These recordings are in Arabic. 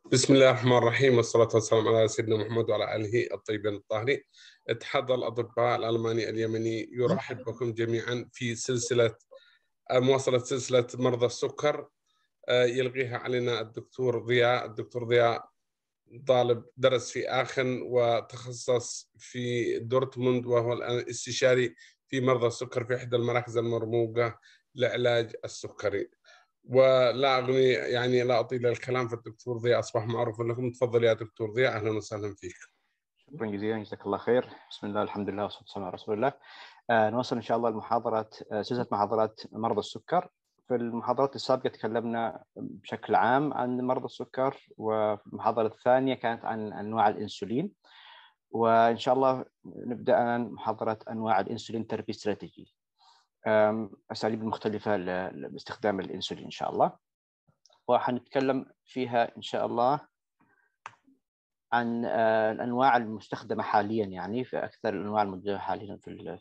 بسم الله الرحمن الرحيم، والصلاة والسلام على سيدنا محمد وعلى آله الطيبين الطاهرين. اتحاد الأطباء الألماني اليمني يرحب بكم جميعا في مواصلة سلسلة مرضى السكر يلغيها علينا الدكتور ضياء. الدكتور ضياء طالب درس في آخن وتخصص في دورتموند، وهو الآن استشاري في مرضى السكر في إحدى المراكز المرموقة لعلاج السكري. ولا أغني يعني لا أطيل الكلام، فالدكتور ضياء أصبح معروف لكم. تفضل يا دكتور ضياء، أهلا وسهلا فيك. شكرا جزيلا، جزاك الله خير. بسم الله، الحمد لله، والصلاة والسلام على رسول الله. نوصل إن شاء الله المحاضرات، سلسلة محاضرات مرضى السكر. في المحاضرات السابقة تكلمنا بشكل عام عن مرضى السكر، وفي المحاضرة الثانية كانت عن أنواع الإنسولين، وإن شاء الله نبدأ الآن محاضرة أنواع الإنسولين ثيرابي استراتيجي، أساليب مختلفة لاستخدام الإنسولين إن شاء الله. وحنتكلم فيها إن شاء الله عن الانواع المستخدمه حاليا، يعني في اكثر الانواع الموجوده حاليا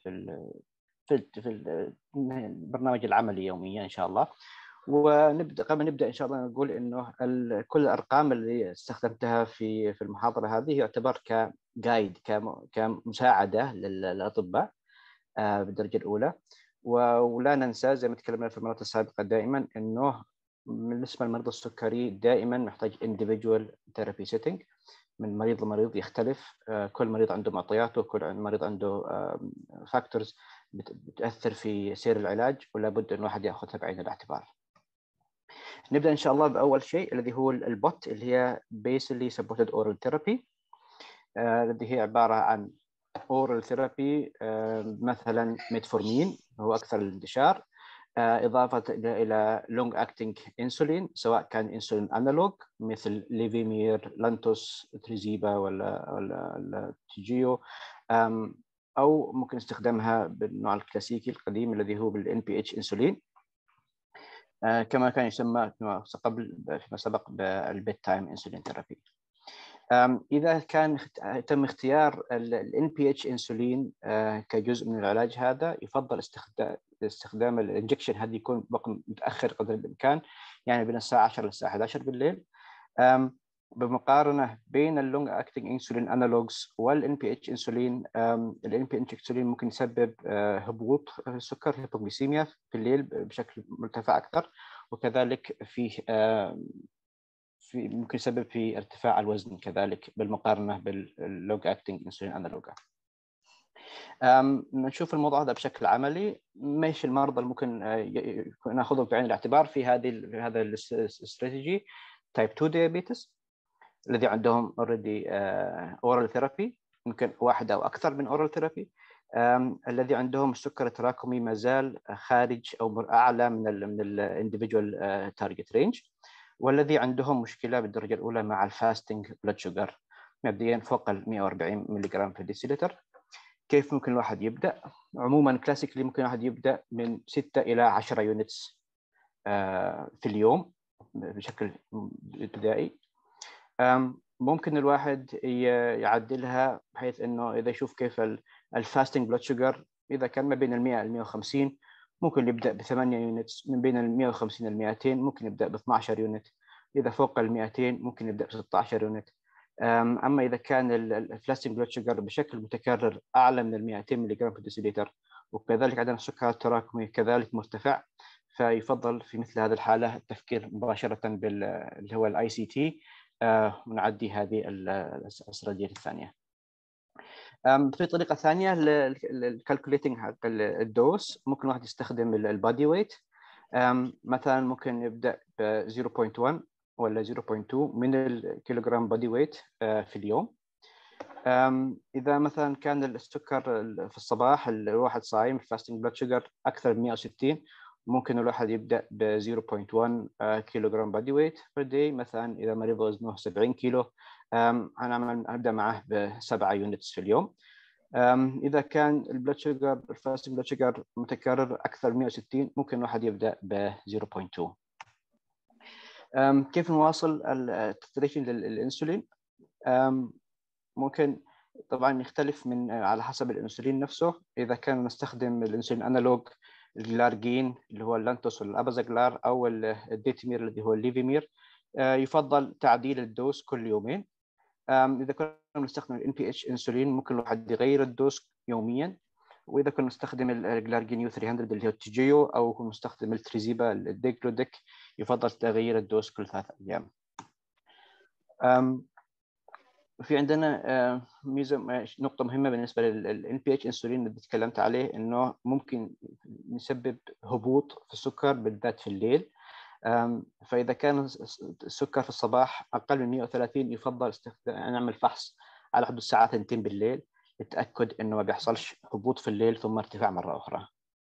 في البرنامج العملي يوميا ان شاء الله. ونبدا قبل نبدا ان شاء الله نقول انه كل الارقام اللي استخدمتها في المحاضره هذه يعتبر كجايد، كمساعده للاطباء بالدرجه الاولى. ولا ننسى زي ما تكلمنا في المرات السابقه دائما انه بالنسبه للمرضى السكري دائما محتاج individual therapy setting، من مريض لمريض يختلف. كل مريض عنده معطياته، كل مريض عنده فاكتورز بتأثر في سير العلاج، ولا بد أن الواحد يأخذها بعين الاعتبار. نبدأ إن شاء الله بأول شيء الذي هو البوت، اللي هي basally supported oral therapy، الذي هي عبارة عن oral therapy. مثلا ميتفورمين هو أكثر الانتشار، إضافة إلى long acting insulin، سواء كان انسولين انالوج مثل ليفيمير، لانتوس، تريزيبا ولا تيجيو، أو ممكن استخدامها بالنوع الكلاسيكي القديم الذي هو بالان بي اتش انسولين، كما كان يسمى فيما سبق بالبيت تايم انسولين ثيرابي. إذا كان تم اختيار ال NPH انسولين كجزء من العلاج هذا، يفضل استخدام الانجكشن هذه يكون وقت متأخر قدر الإمكان، يعني بين الساعة 10 للساعة 11 بالليل، بمقارنة بين اللونج اكتنج انسولين انالوجز والان بي اتش انسولين. الان بي اتش انسولين ممكن يسبب هبوط السكر، هيبوغليسيميا في الليل بشكل مرتفع أكثر، وكذلك ممكن يسبب في ارتفاع الوزن كذلك بالمقارنة باللونج اكتنج انسولين انالوجا. نشوف الموضوع هذا بشكل عملي، ماش المرضى اللي ممكن ناخذهم بعين الاعتبار في هذا الاستراتيجي. تايب 2 ديابيتس الذي عندهم اوريدي اورال ثيرابي، ممكن واحد او اكثر من اورال ثيرابي، الذي عندهم السكر التراكمي ما زال خارج او اعلى من الانديفيدوال تارجت رينج، والذي عندهم مشكله بالدرجه الاولى مع الفاستنج بلاد شوجر مبدئيا فوق ال 140 ملغ في ديسيلتر. كيف ممكن الواحد يبدا؟ عموما كلاسيكلي ممكن الواحد يبدا من 6 الى 10 يونتس في اليوم بشكل ابتدائي. ممكن الواحد يعدلها بحيث انه اذا يشوف كيف الفاستنج بلاد شوجر اذا كان ما بين ال 100 ل 150، ممكن يبدا ب 8 يونتس، من بين ال 150 ل 200 ممكن يبدا ب 12 يونت، اذا فوق ال 200 ممكن يبدا ب 16 يونت. اما اذا كان الفاستنج بلاد شوجر بشكل متكرر اعلى من ال 200 ملغ في ديسيلتر، وكذلك عندنا السكر التراكمي كذلك مرتفع، فيفضل في مثل هذه الحاله التفكير مباشره اللي هو الاي سي تي، ونعدي هذه الاستراتيجيه الثانيه. في طريقه ثانيه للكالكوليتنج حق الدوز، ممكن واحد يستخدم البادي ويت. مثلا ممكن يبدا ب 0.1 ولا 0.2 من الكيلوغرام بادي ويت في اليوم. اذا مثلا كان السكر في الصباح الواحد صايم، الفاستنج بلاد شوجر اكثر من 160، ممكن الواحد يبدا ب 0.1 كيلوغرام بادي ويت بير داي. مثلا اذا مريض وزنه 70 كيلو، ابدا معه ب7 يونتس في اليوم. اذا كان البلاد شوجر الفاستنج بلاد شوجر متكرر اكثر من 160، ممكن الواحد يبدا ب 0.2. كيف نواصل التتريشن للانسولين؟ ممكن طبعا يختلف من على حسب الانسولين نفسه. اذا كان نستخدم الانسولين انالوج الجلارجين اللي هو اللانتوس والابازاجلار، او الديتمير الذي هو الليفيمير، يفضل تعديل الدوز كل يومين. اذا كنا نستخدم ال NPH انسولين ممكن الواحد يغير الدوز يوميا. واذا كنا نستخدم الجلارجينيو 300 اللي هو التيجيو او نستخدم التريزيبا الديكلوديك يفضل تغيير الدوز كل 3 ايام. في عندنا نقطة مهمة بالنسبة لل NPH انسولين اللي تكلمت عليه، انه ممكن يسبب هبوط في السكر بالذات في الليل. فإذا كان السكر في الصباح أقل من 130 يفضل نعمل فحص على حدود الساعة 2 بالليل للتأكد إنه ما بيحصلش هبوط في الليل ثم ارتفاع مرة أخرى.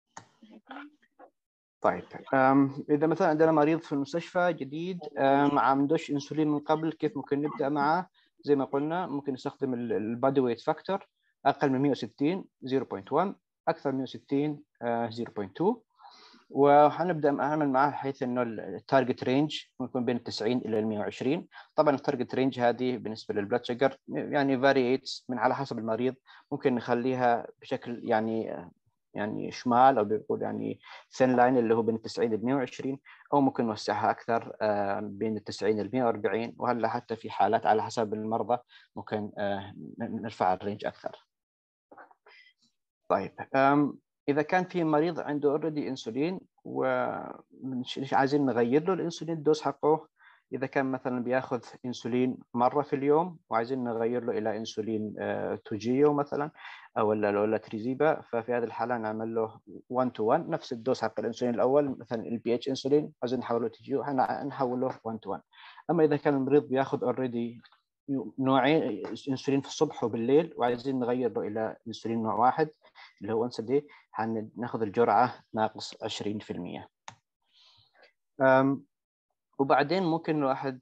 طيب إذا مثلا عندنا مريض في المستشفى جديد ما عندوش أنسولين من قبل، كيف ممكن نبدأ معه؟ زي ما قلنا ممكن نستخدم البادي ويت فاكتور، أقل من 160 0.1، أكثر من 160 0.2. وحنبدا نعمل معاه حيث انه التارجت رينج يكون بين 90 الى 120. طبعا التارجت رينج هذه بالنسبه للبلاد شجر يعني فارييتس من على حسب المريض، ممكن نخليها بشكل يعني شمال او بيقول يعني ثين لاين اللي هو بين 90 ل 120، او ممكن نوسعها اكثر بين 90 ل 140، وهلا حتى في حالات على حسب المرضى ممكن نرفع الرينج اكثر. طيب إذا كان في مريض عنده اوريدي انسولين ومش عايزين نغير له الانسولين الدوز حقه، إذا كان مثلا بياخذ انسولين مرة في اليوم وعايزين نغير له إلى انسولين توجيو مثلا ولا تريزيبا، ففي هذه الحالة نعمل له 1 to 1 نفس الدوز حق الانسولين الأول، مثلا البي اتش انسولين عايزين نحوله توجيو نحوله 1 to 1. أما إذا كان المريض بياخذ اوريدي نوعين انسولين في الصبح وبالليل وعايزين نغير له إلى انسولين نوع واحد اللي هو once a day، هناخذ الجرعة ناقص 20%. وبعدين ممكن الواحد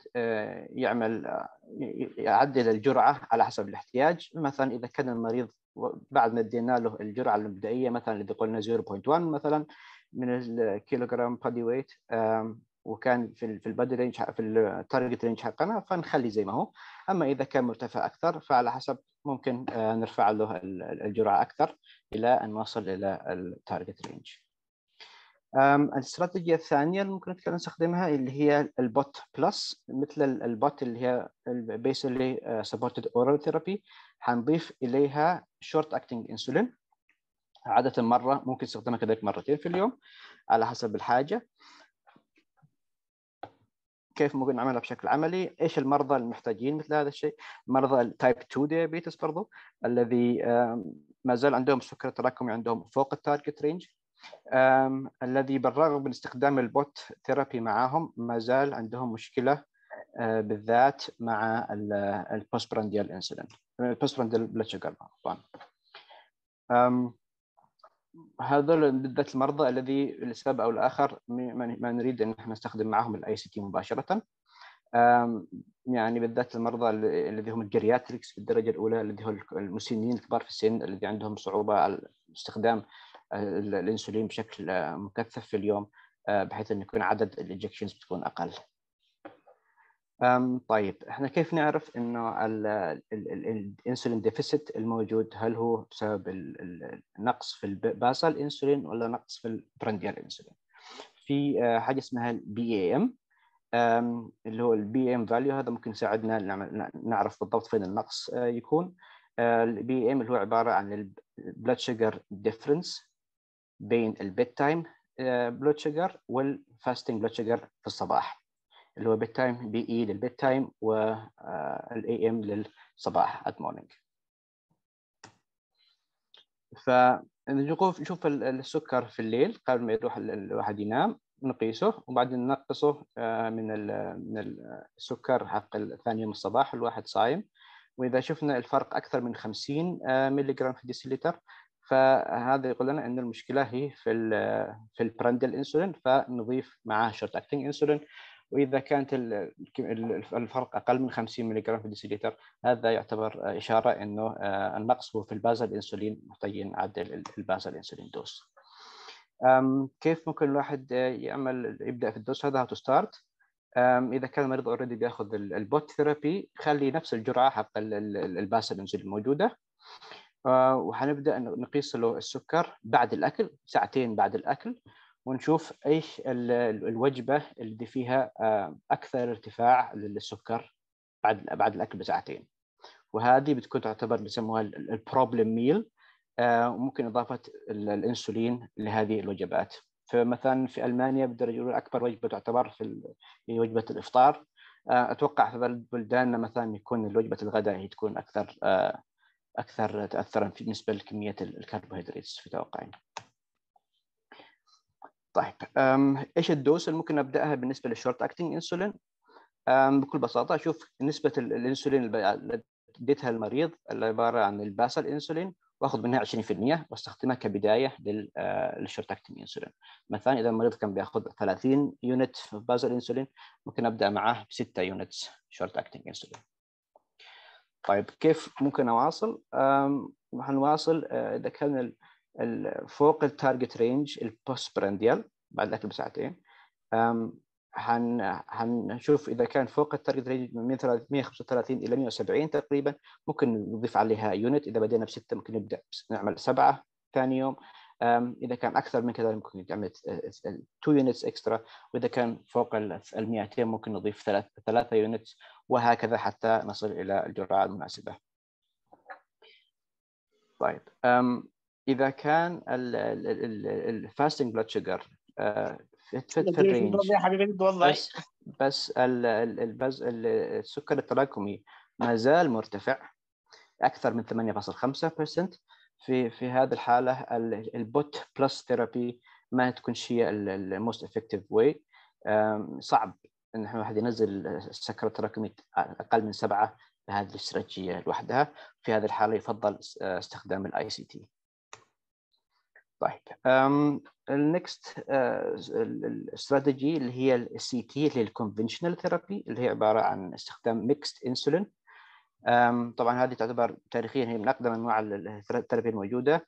يعدل الجرعة على حسب الاحتياج. مثلا إذا كان المريض بعد ما ادينا له الجرعة المبدئية مثلا اللي قلنا 0.1 مثلا من الكيلوغرام بادي ويت، وكان في البادي رينج في التارجت رينج حقنا، فنخلي زي ما هو. اما اذا كان مرتفع اكثر فعلى حسب ممكن نرفع له الجرعه اكثر الى ان نصل الى التارجت رينج. الاستراتيجيه الثانيه اللي ممكن نستخدمها اللي هي البوت بلس، مثل البوت اللي هي بيسلي سبورتد اورال ثيرابي، حنضيف اليها شورت اكتنج انسولين عاده مره، ممكن نستخدمها كذلك مرتين في اليوم على حسب الحاجه. كيف ممكن نعملها بشكل عملي؟ ايش المرضى المحتاجين مثل هذا الشيء؟ مرضى التايب 2 ديابيتس برضو الذي ما زال عندهم السكر التراكمي عندهم فوق التارجت رينج، الذي بالرغم من استخدام البوت ثيرابي معهم ما زال عندهم مشكله بالذات مع البوستبرانديال انسولين، البوستبرانديال بلاد شوجر. هذول بالذات المرضى الذي لسبب او لاخر ما نريد ان احنا نستخدم معهم الاي سي تي مباشره، يعني بالذات المرضى الذي هم الجيرياتريكس في الدرجه الاولى، الذي هم المسنين الكبار في السن الذي عندهم صعوبه على استخدام الانسولين بشكل مكثف في اليوم، بحيث ان يكون عدد الانجكشنز بتكون اقل. طيب احنا كيف نعرف انه الانسولين ديفيسيت الموجود هل هو بسبب النقص في الباسال انسولين ولا نقص في البرانديال انسولين؟ في حاجه اسمها البي اي ام اللي هو البي ام فاليو، هذا ممكن يساعدنا نعرف بالضبط فين النقص يكون. البي ام اللي هو عباره عن البلاد شوجر ديفرنس بين البيت تايم بلاد شوجر والفاستنج بلاد شوجر في الصباح، اللي هو بيت تايم بي اي للبيت تايم والاي ام للصباح ات مورنينج. فنشوف السكر في الليل قبل ما يروح الواحد ينام، نقيسه وبعدين ننقصه من السكر حق ثاني يوم الصباح الواحد صايم، واذا شفنا الفرق اكثر من 50 ملي جرام في ديسيلتر فهذا يقول لنا ان المشكله هي في البرانديال انسولين، فنضيف معاه شورت اكتنج انسولين. واذا كانت الفرق اقل من 50 ملي جرام في ديسيلتر هذا يعتبر اشاره انه النقص هو في البازال انسولين، محتاجين نعدل البازال انسولين دوز. كيف ممكن الواحد يبدا في الدوز هذا؟ تو ستارت. اذا كان المريض اوريدي بياخذ البوت ثيرابي خلي نفس الجرعه حق الباسل انسولين الموجوده، وحنبدا نقيس له السكر بعد الاكل ساعتين بعد الاكل، ونشوف ايش الوجبه اللي فيها اكثر ارتفاع للسكر بعد الاكل بساعتين، وهذه بتكون تعتبر بيسموها البروبلم ميل، وممكن اضافه الانسولين لهذه الوجبات. فمثلا في المانيا بيقدروا يقولوا اكبر وجبه تعتبر هي وجبه الافطار. اتوقع في بلداننا مثلا يكون وجبه الغداء هي تكون اكثر تاثرا بالنسبه لكميه الكربوهيدرات في توقعي. طيب ايش الدوز اللي ممكن ابداها بالنسبه للشورت اكتنج انسولين؟ بكل بساطه اشوف نسبه الانسولين اللي اديتها المريض اللي عباره عن الباسل انسولين، واخذ منها 20% واستخدمها كبدايه للشورت اكتنج انسولين. مثلا اذا المريض كان بياخذ 30 يونت باسل انسولين، ممكن ابدا معاه ب 6 يونت شورت اكتنج انسولين. طيب كيف ممكن اواصل؟ هنواصل اذا كان فوق التارجت رينج البوست برانديال بعد الاكل بساعتين. هنشوف اذا كان فوق التارجت رينج من 135 الى 170 تقريبا، ممكن نضيف عليها يونت. اذا بدينا بسته ممكن نبدا نعمل 7 ثاني يوم. اذا كان اكثر من كذا ممكن نعمل 2 يونتس اكسترا، واذا كان فوق ال 200 ممكن نضيف 3 يونتس، وهكذا حتى نصل الى الجرعه المناسبه. طيب اذا كان الفاستنج بلاد شوجر في الرينج يا حبيبي والله بس السكر التراكمي ما زال مرتفع اكثر من 8.5%، في هذه الحاله البوت بلس ثيرابي ما تكونش هي الموست افكتيف واي. صعب ان الواحد ينزل السكر التراكمي اقل من 7 بهذه الاستراتيجيه لوحدها. في هذه الحاله يفضل استخدام الاي سي تي. طيب النكست الاستراتيجي اللي هي السي تي اللي هي الكونفنشنال ثيرابي، اللي هي عباره عن استخدام ميكست انسولين. طبعا هذه تعتبر تاريخيا هي من اقدم انواع الثيرابي الموجوده،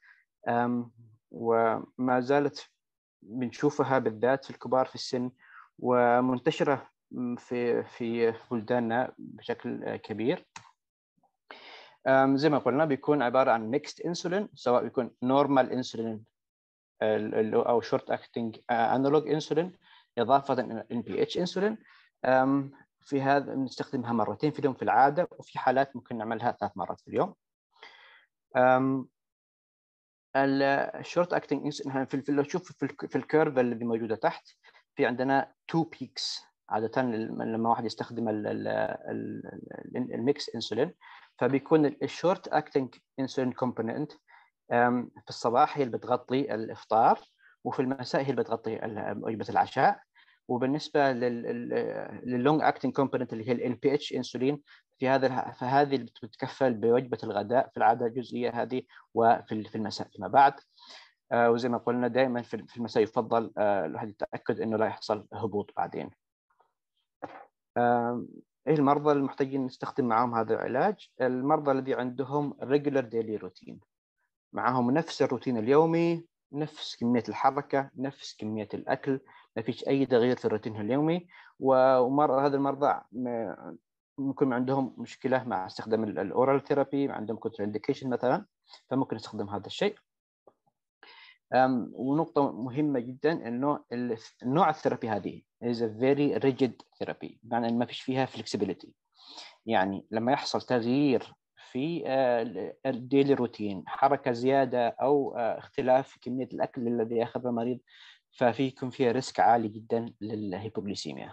وما زالت بنشوفها بالذات في الكبار في السن، ومنتشره في بلداننا بشكل كبير. زي ما قلنا بيكون عباره عن ميكست انسولين، سواء بيكون نورمال انسولين او شورت اكتنج انالوج انسولين اضافه الى ان بي اتش انسولين. في هذا نستخدمها مرتين في اليوم في العاده، وفي حالات ممكن نعملها 3 مرات في اليوم. الشورت اكتنج انسولين لو نشوف في الكيرف اللي موجوده تحت، في عندنا 2 بيكس عاده لما واحد يستخدم الميكس انسولين، فبيكون الشورت اكتنج انسولين كومبوننت في الصباح هي اللي بتغطي الافطار، وفي المساء هي اللي بتغطي وجبه العشاء. وبالنسبه لللونج اكتنج كومبوننت اللي هي الان بي اتش انسولين، فهذه اللي بتتكفل بوجبه الغداء في العاده الجزئيه هذه، وفي المساء فيما بعد. وزي ما قلنا دائما في المساء يفضل الواحد يتاكد انه لا يحصل هبوط بعدين. ايه المرضى المحتاجين نستخدم معهم هذا العلاج؟ المرضى الذي عندهم regular daily routine، معهم نفس الروتين اليومي، نفس كمية الحركة، نفس كمية الأكل، ما فيش أي تغيير في الروتين اليومي. هذا المرضى ممكن عندهم مشكلة مع استخدام الأورال ثيرابي، عندهم كونتر إنديكيشن مثلا، فممكن نستخدم هذا الشيء. ونقطة مهمة جدا إنه النوع الثيرابي هذه is a very rigid therapy، بمعنى إن ما فيش فيها flexibility. يعني لما يحصل تغيير في الديلي روتين، حركة زيادة أو اختلاف في كمية الأكل الذي يأخذه المريض، فيكون فيها ريسك عالي جدا للهيبوغليسيميا.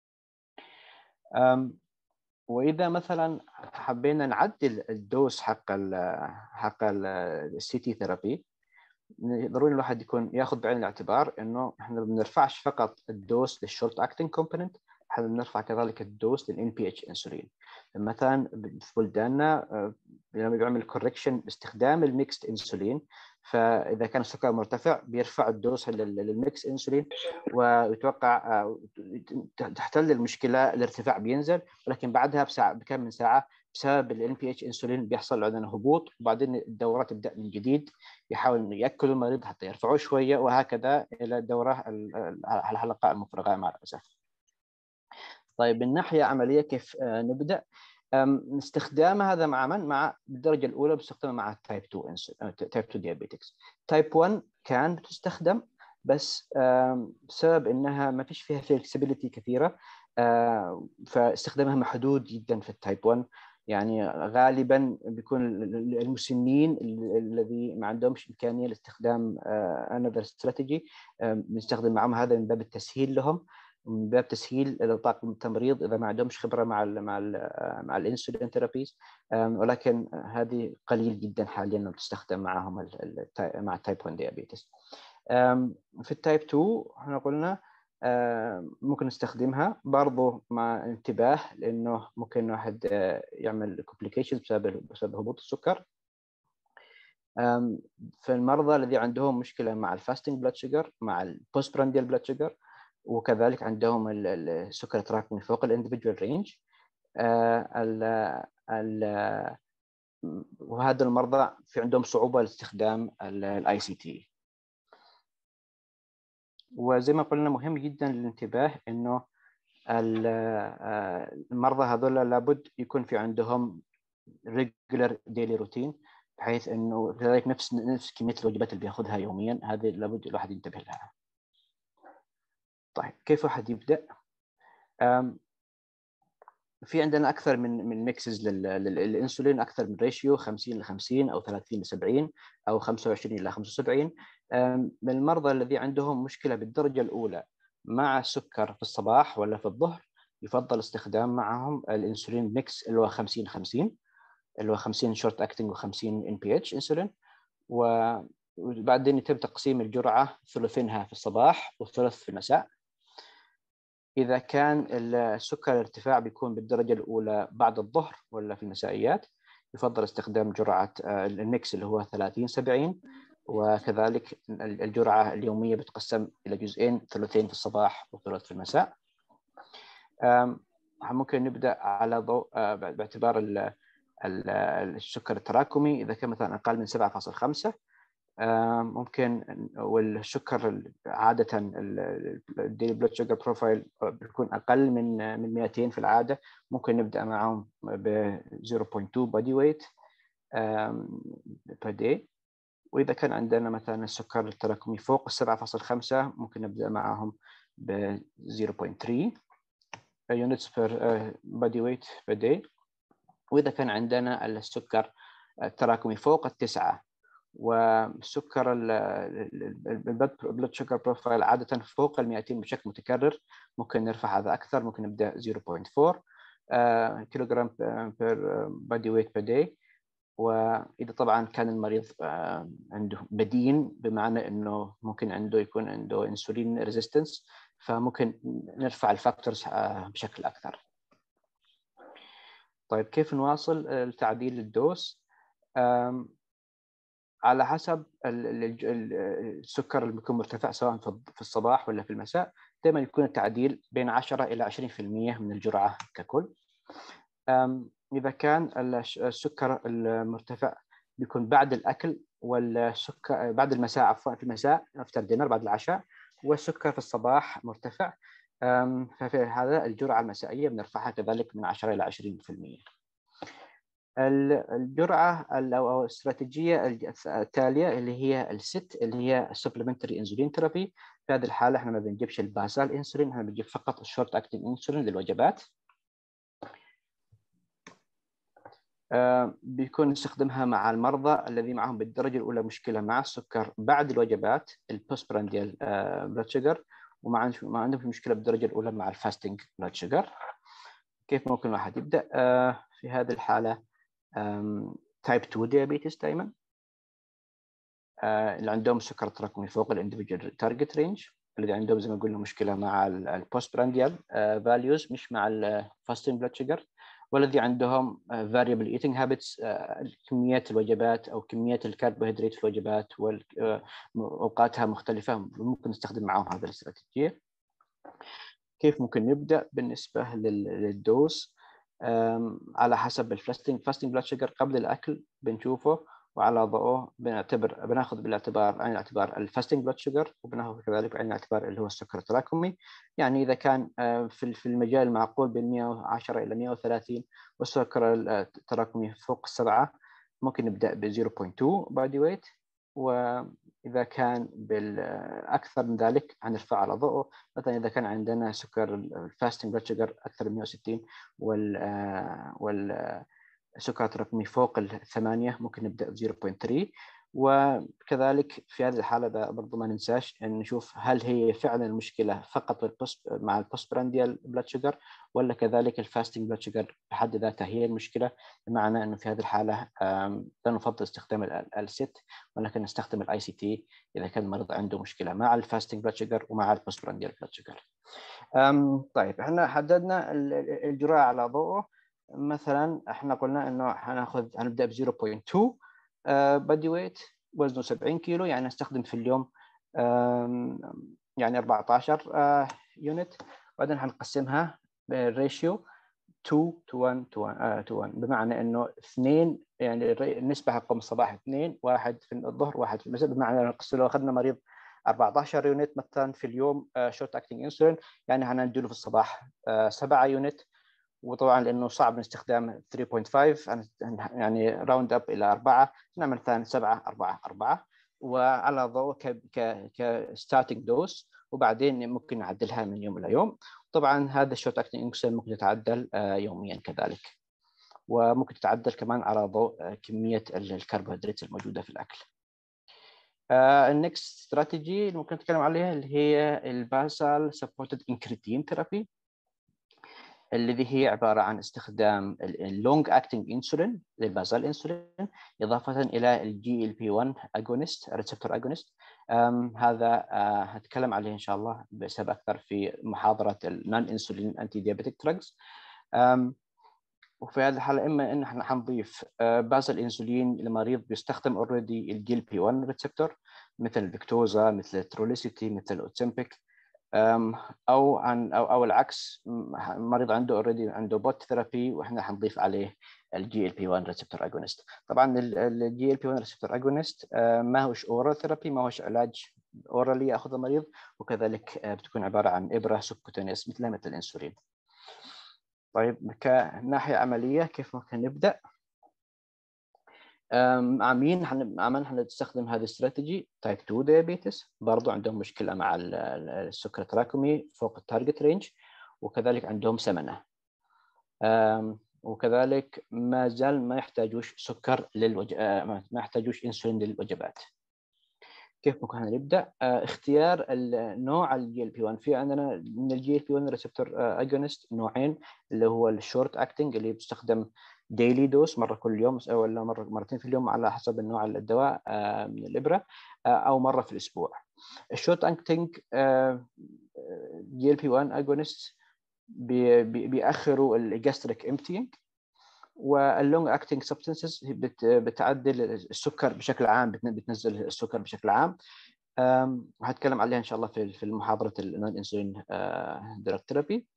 وإذا مثلا حبينا نعدل الدوز حق السي تي ثيرابي، ضروري الواحد يكون ياخذ بعين الاعتبار انه احنا ما بنرفعش فقط الدوز للشورت اكتنج كومبوننت، احنا بنرفع كذلك الدوز للان بي اتش انسولين. مثلا في بلداننا لما بيعمل كوركشن باستخدام الميكست انسولين، فاذا كان السكر مرتفع بيرفع الدوز للميكس انسولين، ويتوقع تحتل المشكله الارتفاع بينزل، ولكن بعدها بكم من ساعه بسبب الان بي اتش انسولين بيحصل عندنا هبوط، وبعدين الدوره تبدا من جديد، يحاول ياكلوا المريض حتى يرفعوه شويه، وهكذا الى الدوره الحلقه المفرغه مع الاسف. طيب من ناحيه عمليه كيف نبدا؟ استخدام هذا مع الدرجه الاولى باستخدامه مع تايب 2 ديابيتكس. تايب 1 كان بتستخدم بس بسبب انها ما فيش فيها فلكسبيليتي كثيره، فاستخدامها محدود جدا في التايب 1. يعني غالبا بيكون المسنين الذي ما عندهمش امكانيه لاستخدام another strategy، بنستخدم معهم هذا من باب التسهيل لهم، من باب تسهيل طاقم التمريض اذا ما عندهمش خبره مع الانسولين ثيرابيز. ولكن هذه قليل جدا حاليا انه تستخدم معهم مع التايب 1 ديابيتس. في التايب 2 احنا قلنا ممكن نستخدمها برضو مع انتباه، لانه ممكن واحد يعمل complications بسبب هبوط السكر. في المرضى الذي عندهم مشكله مع الفاستنج بلاد شوجر، مع البوست برانديال بلاد شوجر، وكذلك عندهم السكر التراكمي فوق الاندفيدوال رينج، وهذا المرضى في عندهم صعوبه لاستخدام الاي سي تي. وزي ما قلنا مهم جدا الانتباه انه المرضى هذول لابد يكون في عندهم regular daily routine، بحيث انه كذلك نفس كميه الوجبات اللي بياخذها يوميا، هذه لابد الواحد ينتبه لها. طيب كيف واحد يبدا؟ في عندنا اكثر من ميكسز للانسولين، اكثر من ريشيو 50 ل 50 او 30 ل 70 او 25 الى 75. من المرضى الذي عندهم مشكله بالدرجه الاولى مع السكر في الصباح ولا في الظهر، يفضل استخدام معهم الانسولين ميكس اللي هو 50 50، اللي هو 50 شورت اكتنج و50 ان بي اتش انسولين. وبعدين يتم تقسيم الجرعه، ثلثينها في الصباح وثلث في المساء. إذا كان السكر الارتفاع بيكون بالدرجة الأولى بعد الظهر ولا في المسائيات، يفضل استخدام جرعة الميكس اللي هو 30-70، وكذلك الجرعة اليومية بتقسم إلى جزئين، ثلثين في الصباح وثلث في المساء. ممكن نبدأ على ضوء باعتبار السكر التراكمي، إذا كان مثلا أقل من 7.5 ممكن، والسكر عادة الديلي بلود شوجر بروفايل بيكون أقل من 200 في العادة، ممكن نبدأ معهم ب 0.2 body weight per day. وإذا كان عندنا مثلا السكر التراكمي فوق 7.5 ممكن نبدأ معهم ب 0.3 units per body weight per day. وإذا كان عندنا السكر التراكمي فوق 9 والسكر البلد شوجر بروفايل عادة فوق 200 بشكل متكرر، ممكن نرفع هذا أكثر، ممكن نبدأ 0.4 كيلوغرام بير بادي ويت بير داي. وإذا طبعا كان المريض عنده بدين، بمعنى إنه ممكن يكون عنده انسولين ريزيستنس، فممكن نرفع الفاكتورز بشكل أكثر. طيب كيف نواصل تعديل الدوز؟ على حسب السكر اللي بيكون مرتفع سواء في الصباح ولا في المساء، دائما يكون التعديل بين 10 إلى 20% من الجرعة ككل. إذا كان السكر المرتفع بيكون بعد الأكل، والسكر بعد المساء، عفوا في المساء أفتر دينر بعد العشاء، والسكر في الصباح مرتفع، ففي هذا الجرعة المسائية بنرفعها كذلك من 10 إلى 20%. الجرعة أو الاستراتيجية التالية اللي هي الست، اللي هي supplementary insulin therapy. في هذه الحالة احنا ما بنجيبش البازال انسولين، احنا بنجيب فقط الشورت اكتنج انسولين للوجبات. بيكون نستخدمها مع المرضى الذي معهم بالدرجة الأولى مشكلة مع السكر بعد الوجبات، البوست برانديال بلاد شوجر، وما عندهم مشكلة بالدرجة الأولى مع الفاستنج بلاد شوجر. كيف ممكن الواحد يبدأ في هذه الحالة؟ تايب 2 ديابيتس دائما، اللي عندهم سكر تراكمي فوق الاندفيدوال تارجت رينج، اللي عندهم زي ما قلنا مشكله مع البوست برانديال فاليوز مش مع الفاستنج بلاد شوجر، والذي عندهم فاريبل ايتنج هابتس، كميات الوجبات او كميات الكربوهيدرات في الوجبات واوقاتها مختلفه، ممكن نستخدم معهم هذه الاستراتيجيه. كيف ممكن نبدا؟ بالنسبه للدوز على حسب الفاستنج بلاد شوجر قبل الاكل بنشوفه، وعلى ضوءه بناخذ بعين الاعتبار الفاستنج بلاد شوجر، وبناخذ كذلك بعين الاعتبار اللي هو السكر التراكمي. يعني اذا كان في المجال المعقول بين 110 الى 130 والسكر التراكمي فوق 7، ممكن نبدا ب 0.2 بادي ويت. وإذا كان بالأكثر من ذلك هنرفع على ضوءه. مثلا إذا كان عندنا سكر الفاستنج بلاد شوجر أكثر من 160 والسكر التراكمي فوق 8 ممكن نبدأ ب 0.3. وكذلك في هذه الحالة برضو ما ننساش أن نشوف هل هي فعلا المشكلة فقط مع البوست برانديال بلاد شوجر، ولا كذلك الفاستنج بلاد شوجر بحد ذاتها هي المشكلة. بمعنى أنه في هذه الحالة لا نفضل استخدام الست، ولكن نستخدم الاي سي تي إذا كان المريض عنده مشكلة مع الفاستنج بلاد شوجر ومع البوست برانديال بلاد شوجر. طيب احنا حددنا الجرعة على ضوءه. مثلا احنا قلنا انه هنبدأ ب 0.2 بادي ويت، وزنه 70 كيلو، يعني نستخدم في اليوم يعني 14 يونت. بعدين هنقسمها بالريشيو 2 to 1 to 1 بمعنى انه 2 يعني النسبة حقهم الصباح 2، 1 في الظهر 1 في المساء. بمعنى لو اخذنا مريض 14 يونت مثلا في اليوم شورت اكتنج انسولين، يعني هنديله في الصباح 7 يونت. وطبعا لانه صعب من استخدام 3.5 يعني راوند اب الى 4، نعمل ثاني 7 4 4 وعلى ضوء كستارتنج دوز، وبعدين ممكن نعدلها من يوم الى يوم. طبعا هذا الشورت اكتنج انسولين ممكن يتعدل يوميا كذلك، وممكن تتعدل كمان على ضوء كميه الكربوهيدرات الموجوده في الاكل. النكست استراتيجي اللي ممكن نتكلم عليها اللي هي الباسال سبورتد انكريتين ثيرابي، الذي هي عباره عن استخدام اللونج اكتنج انسولين للبازال انسولين اضافه الى الجي ال بي 1 اجونست ريسبتور اجونست. هذا هتكلم عليه ان شاء الله بسبب اكثر في محاضره النون انسولين انتي ديابيتيك دراجز. وفي هذه الحاله اما ان احنا حنضيف بازل انسولين لمريض بيستخدم اوريدي الجي ال بي 1 ريسبتور مثل الفيكتوزا، مثل التروليسيتي، مثل الاوتسمبيك، او العكس، مريض عنده اوريدي عنده بوت ثيرابي واحنا حنضيف عليه الجي ال بي 1 ريسبتور اجونست. طبعا الجي ال بي 1 ريسبتور اجونست ما هوش اورال ثيرابي، ما هوش علاج اورالي ياخذ المريض، وكذلك بتكون عباره عن ابره سبكوتينيوس مثل الانسولين. طيب كناحيه عمليه كيف ممكن نبدا؟ مع مين حنستخدم هذه الاستراتيجي؟ تايب 2 ديابيتس برضو عندهم مشكله مع السكر التراكمي فوق التارجت رينج، وكذلك عندهم سمنه، وكذلك ما زال ما يحتاجوش سكر ما يحتاجوش انسولين للوجبات. كيف ممكن نبدا؟ اختيار النوع الجي ال بي 1. في عندنا من الجي ال بي 1 ريسبتور اجونست نوعين، اللي هو الشورت اكتنج اللي بيستخدم ديلي دوز مره كل يوم ولا مرتين في اليوم على حسب النوع الدواء من الابره، او مره في الاسبوع. الشورت اكتنج جي ال بي 1 اجونست بيأخروا الجاستريك امتينج، واللونج اكتنج سبستانسز بتعدل السكر بشكل عام، بتنزل السكر بشكل عام، وهتكلم عليها ان شاء الله في المحاضره النون انسولين دراج ثيرابي.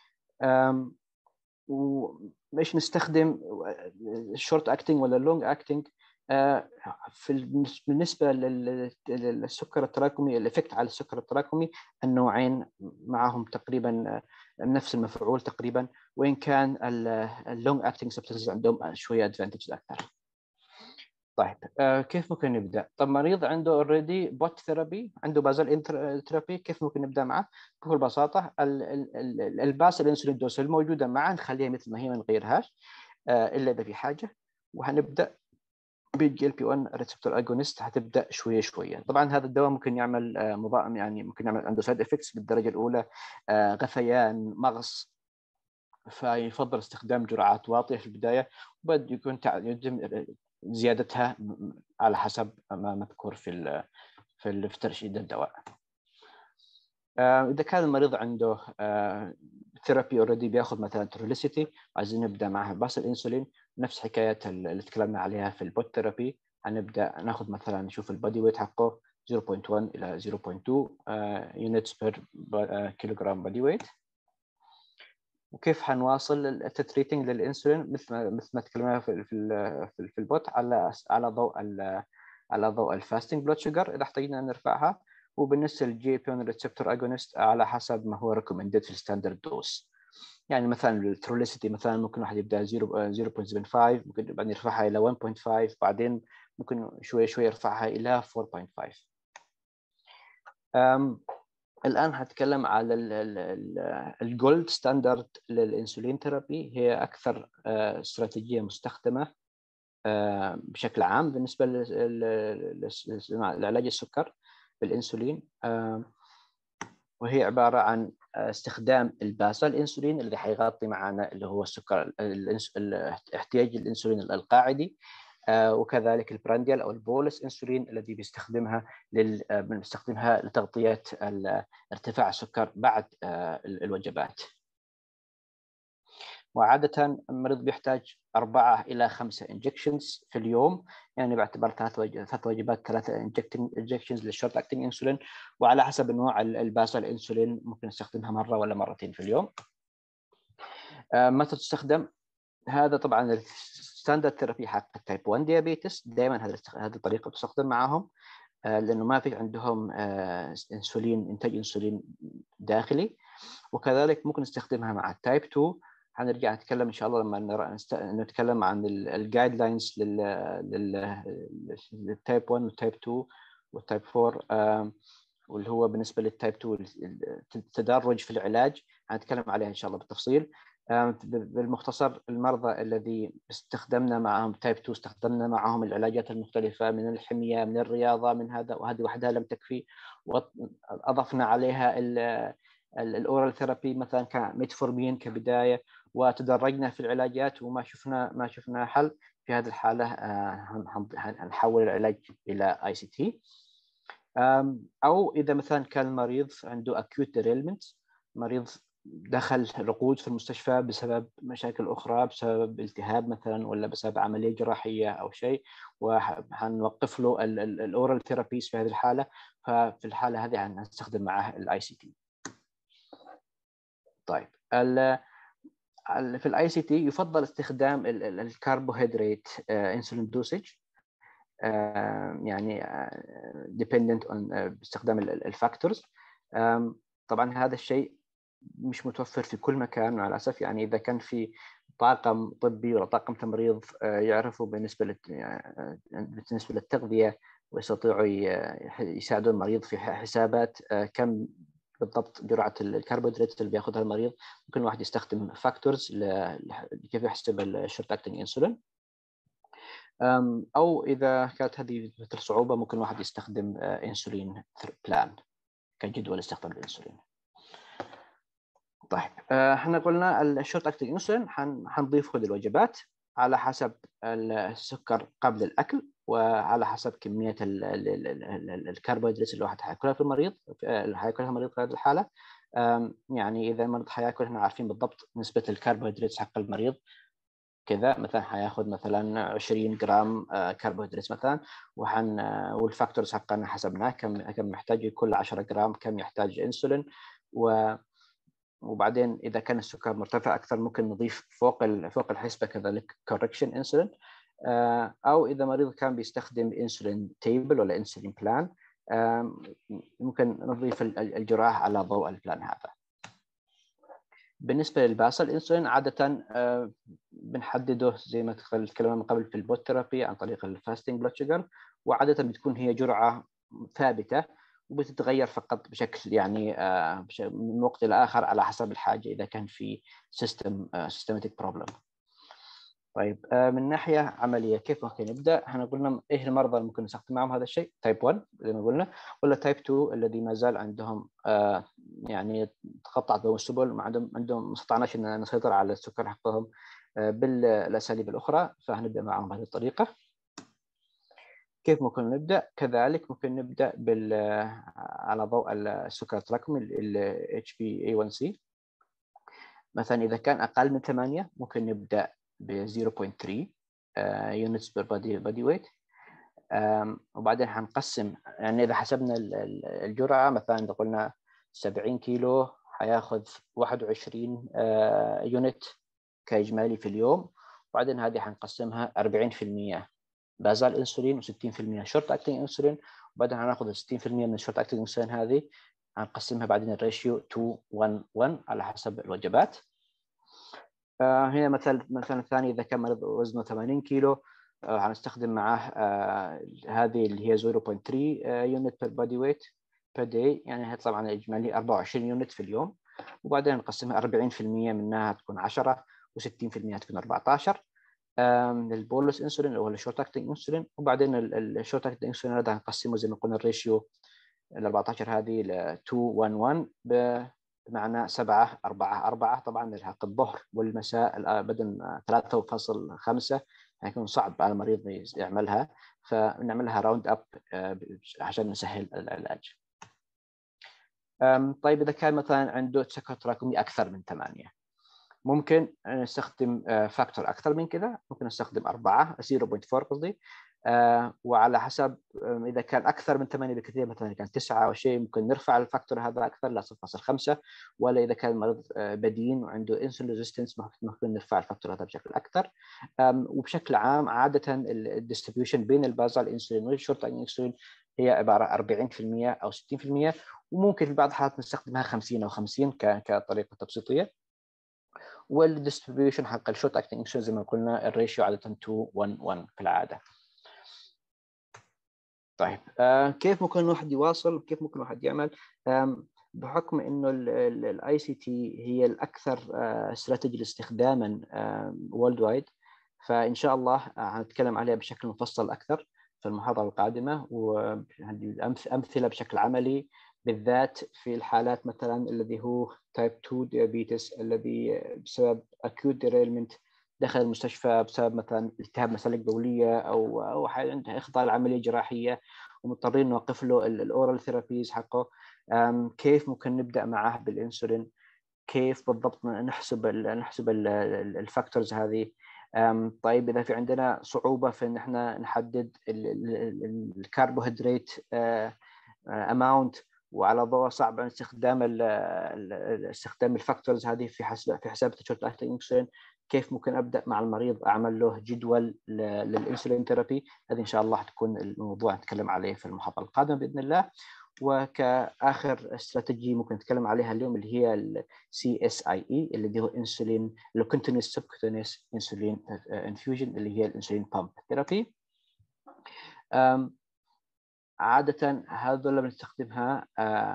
ومش نستخدم الشورت اكتنج ولا اللونج اكتنج بالنسبه للسكر التراكمي. الافكت على السكر التراكمي النوعين معهم تقريبا نفس المفعول تقريبا، وان كان اللونج اكتنج سبستانسز عندهم شويه ادفانتج اكثر. طيب كيف ممكن نبدا؟ طب مريض عنده اوريدي بوت ثيرابي، عنده بازل ثيرابي، كيف ممكن نبدا معه؟ بكل بساطه الباسل انسولين دوز الموجوده معه نخليها مثل ما هي ما نغيرهاش الا اذا في حاجه، وهنبدا بالجي ال بي 1 ريسبتور اجونست. هتبدا شويه شويه. طبعا هذا الدواء ممكن يعمل مضاعف، يعني ممكن يعمل عنده سايد افكتس بالدرجه الاولى، غثيان، مغص، فيفضل استخدام جرعات واطيه في البدايه، وبعد يكون يتم زيادتها على حسب ما مذكور في ترشيد الدواء. اذا كان المريض عنده ثيرابي اوريدي بياخذ مثلا تروليسيتي، عايزين نبدا معها باسل انسولين، نفس حكايه اللي تكلمنا عليها في البوت ثيرابي. هنبدا ناخذ مثلا نشوف البادي ويت حقه 0.1 الى 0.2 يونتس بير كيلوغرام بادي ويت. وكيف حنواصل التتريتنج للانسولين مثل ما تكلمنا في البوت على ضوء الفاستنج بلود شوجر اذا احتاجنا نرفعها، وبالنسبه للجي بي 1 ريسبتور اجونست على حسب ما هو ريكومندد في الستاندرد دوز. يعني مثلا التروليسيتي مثلا ممكن واحد يبدا 0.75، ممكن بعدين يرفعها الى 1.5، بعدين ممكن شوي شوي يرفعها إلى 4.5. الآن هتكلم على الجولد ستاندرد للإنسولين ثيرابي. هي أكثر استراتيجية مستخدمة بشكل عام بالنسبة لعلاج السكر بالإنسولين، وهي عبارة عن استخدام الباسال انسولين اللي حيغطي معنا اللي هو السكر احتياج الانسولين القاعدي، وكذلك البرانديال او البولس انسولين الذي بنستخدمها لتغطية ارتفاع السكر بعد الوجبات. وعادة المريض بيحتاج 4 إلى 5 انجكشنز في اليوم، يعني باعتبار 3 وجبات 3 انجكشنز للشورت اكتنج انسولين، وعلى حسب نوع الباسال انسولين ممكن نستخدمها مرة ولا مرتين في اليوم. متى تستخدم؟ هذا طبعا الستاندرد ثيرابي حق التايب 1 ديابيتس، دائما هذه الطريقة تستخدم معهم لأنه ما في عندهم انسولين، إنتاج انسولين داخلي. وكذلك ممكن نستخدمها مع التايب 2. هنرجع نتكلم ان شاء الله لما نتكلم عن الجايد لاينز للتايب 1 والتايب 2 والتايب 4، واللي هو بالنسبه للتايب 2 التدرج في العلاج هنتكلم عليها ان شاء الله بالتفصيل. بالمختصر المرضى الذي استخدمنا معهم تايب 2 استخدمنا معهم العلاجات المختلفه من الحميه من الرياضه من هذا، وهذه وحدها لم تكفي، واضفنا عليها الاورال ثيرابي مثلا كميتفورمين كبدايه، وتدرجنا في العلاجات وما شفنا حل. في هذه الحاله هنحول العلاج الى ICT. او اذا مثلا كان المريض عنده acute derailment، مريض دخل رقود في المستشفى بسبب مشاكل اخرى، بسبب التهاب مثلا ولا بسبب عمليه جراحيه او شيء، وهنوقف له الاورال ثيرابيز في هذه الحاله. ففي الحاله هذه هنستخدم معه الICT. طيب في الICT يفضل استخدام الكربوهيدرات انسولين دوسج، يعني dependent on باستخدام الفاكتورز. طبعا هذا الشيء مش متوفر في كل مكان مع الأسف، يعني إذا كان في طاقم طبي ولا طاقم تمريض يعرفوا بالنسبة للتغذية ويستطيعوا يساعدوا المريض في حسابات كم بالضبط جرعة الكربوهيدرات اللي بياخذها المريض، ممكن الواحد يستخدم فاكتورز كيف يحسب الشورت اكتنج انسولين. او اذا كانت هذه مثل صعوبة ممكن الواحد يستخدم انسولين بلان كجدول استخدام الانسولين. طيب احنا قلنا الشورت اكتنج انسولين حنضيفه للوجبات على حسب السكر قبل الاكل، وعلى حسب كميه الكربوهيدرات اللي الواحد حياكلها في المريض اللي حياكلها المريض في هذه الحاله. يعني اذا المريض حياكل احنا عارفين بالضبط نسبه الكربوهيدرات حق المريض كذا، مثلا حياخذ مثلا 20 جرام كربوهيدرات مثلا، والفاكتورز حقنا حسبناه كم محتاج كل 10 جرام كم يحتاج انسولين. وبعدين اذا كان السكر مرتفع اكثر ممكن نضيف فوق الحسبه كذلك كوركشن انسولين، او اذا مريض كان بيستخدم انسولين تيبل ولا انسولين بلان ممكن نضيف الجراح على ضوء البلان هذا. بالنسبه للباسل انسولين عاده بنحدده زي ما تكلمنا من قبل في البوت ثيرابي عن طريق الفاستنج بلاد شوجر، وعاده بتكون هي جرعه ثابته وبتتغير فقط بشكل يعني من وقت الى اخر على حسب الحاجه اذا كان في سيستماتيك بروبلم. طيب من ناحيه عمليه كيف ممكن نبدا؟ احنا قلنا ايه المرضى اللي ممكن نستخدم معهم هذا الشيء، تايب 1 زي ما قلنا، ولا تايب 2 الذي ما زال عندهم يعني تقطعت بهم السبل، ما عندهم ما استطعناش ان نسيطر على السكر حقهم بالاساليب الاخرى، فهنبدا معهم بهذه الطريقه. كيف ممكن نبدا؟ كذلك ممكن نبدا على ضوء السكر التراكمي ال HbA1c، مثلا اذا كان اقل من 8 ممكن نبدا ب 0.3 units per body weight، وبعدين حنقسم، يعني اذا حسبنا الجرعه مثلا اذا قلنا 70 كيلو حياخذ 21 يونت كاجمالي في اليوم، وبعدين هذه حنقسمها 40% بازال انسولين و60% شورت اكتنج انسولين، وبعدين هناخذ 60% من الشورت اكتنج انسولين هذه هنقسمها بعدين الريشيو 2:1 على حسب الوجبات. هنا مثلا الثاني اذا كان مريض وزنه 80 كيلو هنستخدم معاه هذه اللي هي 0.3 يونت بير بودي ويت بير داي، يعني هيطلع معنا اجمالي 24 يونت في اليوم، وبعدين نقسمها 40% منها تكون 10 و60% تكون 14 للبولس انسولين اللي هو الشورت اكتنج انسولين، وبعدين الشورت اكتنج انسولين هذا هنقسمه زي ما قلنا الريشيو ال 14 هذه ل 2 1 بمعنى 7 4 4. طبعا الحق الظهر والمساء بدل 3.5 هيكون صعب على المريض يعملها، فنعملها راوند اب عشان نسهل العلاج. طيب إذا كان مثلا عنده تسكر تراكمي أكثر من 8 ممكن نستخدم فاكتور أكثر من كذا، ممكن نستخدم 4 0.4 قصدي، وعلى حسب إذا كان أكثر من 8 بكثير، مثلا كان 9 أو شيء، ممكن نرفع الفاكتور هذا أكثر ل 0.5، ولا إذا كان المريض بدين وعنده انسولين ريزيستنس ممكن نرفع الفاكتور هذا بشكل أكثر. وبشكل عام عادة الديستريبيوشن بين البازال انسولين والشورت اكتنج انسولين هي عبارة 40% أو 60%، وممكن في بعض الحالات نستخدمها 50 أو 50 كطريقة تبسيطية. والديستريبيوشن حق الشورت اكتنج انسولين زي ما قلنا الريشيو عادة 2 1 1 في العادة. طيب كيف ممكن الواحد يواصل، كيف ممكن الواحد يعمل؟ بحكم انه الاي سي تي هي الاكثر استراتيجي استخداما وورلد وايد، فان شاء الله هنتكلم عليها بشكل مفصل اكثر في المحاضره القادمه، وهذه امثله بشكل عملي بالذات في الحالات مثلا الذي هو تايب 2 ديابيتس الذي بسبب acute derailment دخل المستشفى بسبب مثلا التهاب مسالك بوليه او حاجه عنده اخطاء العمليه جراحيه ومضطرين نوقف له الاورال ثيرابيز حقه. كيف ممكن نبدا معه بالانسولين؟ كيف بالضبط نحسب الفاكتورز هذه؟ طيب اذا في عندنا صعوبه في ان احنا نحدد الكربوهيدرات اماونت، وعلى ضوء صعب استخدام الفاكتورز هذه في حساب الشورت اكتنج انسولين، كيف ممكن ابدا مع المريض اعمل له جدول للانسولين ثيرابي؟ هذه ان شاء الله حتكون الموضوع نتكلم عليه في المحاضره القادمه باذن الله. وكاخر استراتيجيه ممكن نتكلم عليها اليوم اللي هي CSIE اللي هو انسولين continuous subcutaneous insulin infusion اللي هي الانسولين بامب ثيرابي. عاده هذول بنستخدمها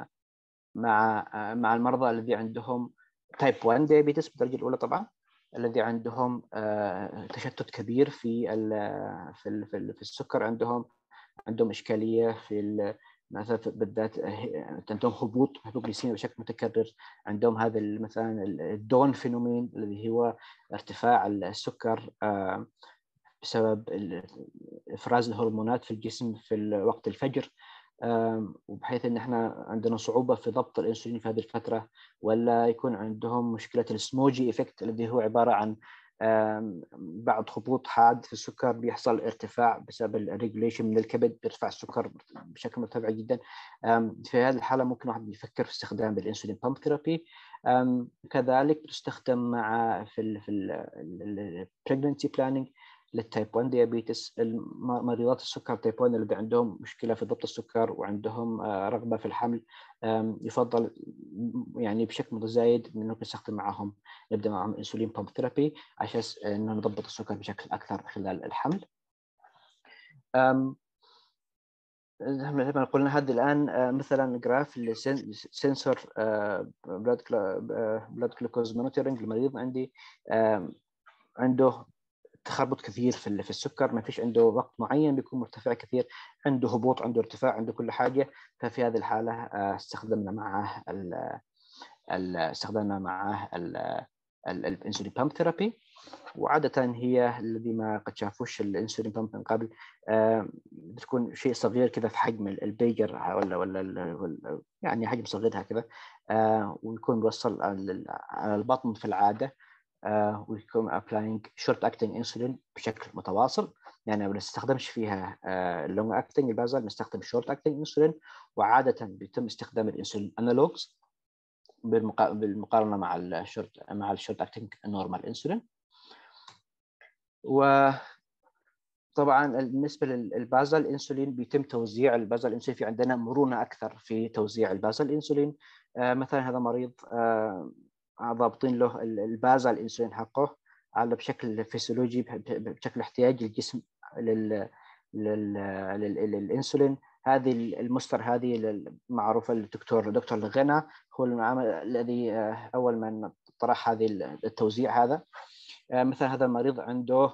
مع المرضى الذي عندهم تايب 1 ديابيتس بالدرجه الاولى، طبعا الذي عندهم تشتت كبير في السكر، عندهم اشكاليه في مثلا بالذات عندهم هبوط هيبوغليسيميا بشكل متكرر، عندهم هذا مثلا الدون فينومين الذي هو ارتفاع السكر بسبب افراز الهرمونات في الجسم في وقت الفجر، وبحيث ان احنا عندنا صعوبه في ضبط الانسولين في هذه الفتره، ولا يكون عندهم مشكله السموجي افكت الذي هو عباره عن بعد هبوط حاد في السكر بيحصل ارتفاع بسبب الريجوليشن من الكبد، بيرفع السكر بشكل مرتفع جدا. في هذه الحاله ممكن واحد يفكر في استخدام الانسولين بامب ثيرابي. كذلك تستخدم مع في البريجنسي بلاننج للتايب 1 ديابيتس، مريضات السكر تايب 1 اللي عندهم مشكله في ضبط السكر وعندهم رغبه في الحمل، يفضل يعني بشكل متزايد انه نستخدم معهم، نبدا معهم انسولين بامب ثيرابي عشان انه نضبط السكر بشكل اكثر خلال الحمل. زي ما قلنا هذا الان مثلا جراف السنسور بلاد جلوكوز مونيتورنج. المريض عندي عنده تخبط كثير في السكر، ما فيش عنده وقت معين بيكون مرتفع كثير، عنده هبوط عنده ارتفاع عنده كل حاجه. ففي هذه الحاله استخدمنا معه الانسولين بامب ثيرابي. وعاده هي الذي ما قد شافوش الانسولين بامب من قبل بتكون شيء صغير كذا في حجم البيجر ولا يعني حجم صغير هكذا، ويكون موصل على البطن في العاده، ويكون applying short acting insulin بشكل متواصل. يعني ما بنستخدمش فيها long acting البازل، بنستخدم short acting insulin، وعادة بيتم استخدام الانسولين analogs بالمقارنة مع الشورت acting normal insulin. وطبعا بالنسبة للبازل انسولين بيتم توزيع البازل انسولين، في عندنا مرونة أكثر في توزيع البازل انسولين. مثلا هذا مريض ضابطين له البازل الانسولين حقه على بشكل فيسيولوجي بشكل احتياج الجسم للانسولين. هذه المستر هذه معروفه دكتور الغنى، هو العامل الذي اول من طرح هذه التوزيع هذا. مثلا هذا المريض عنده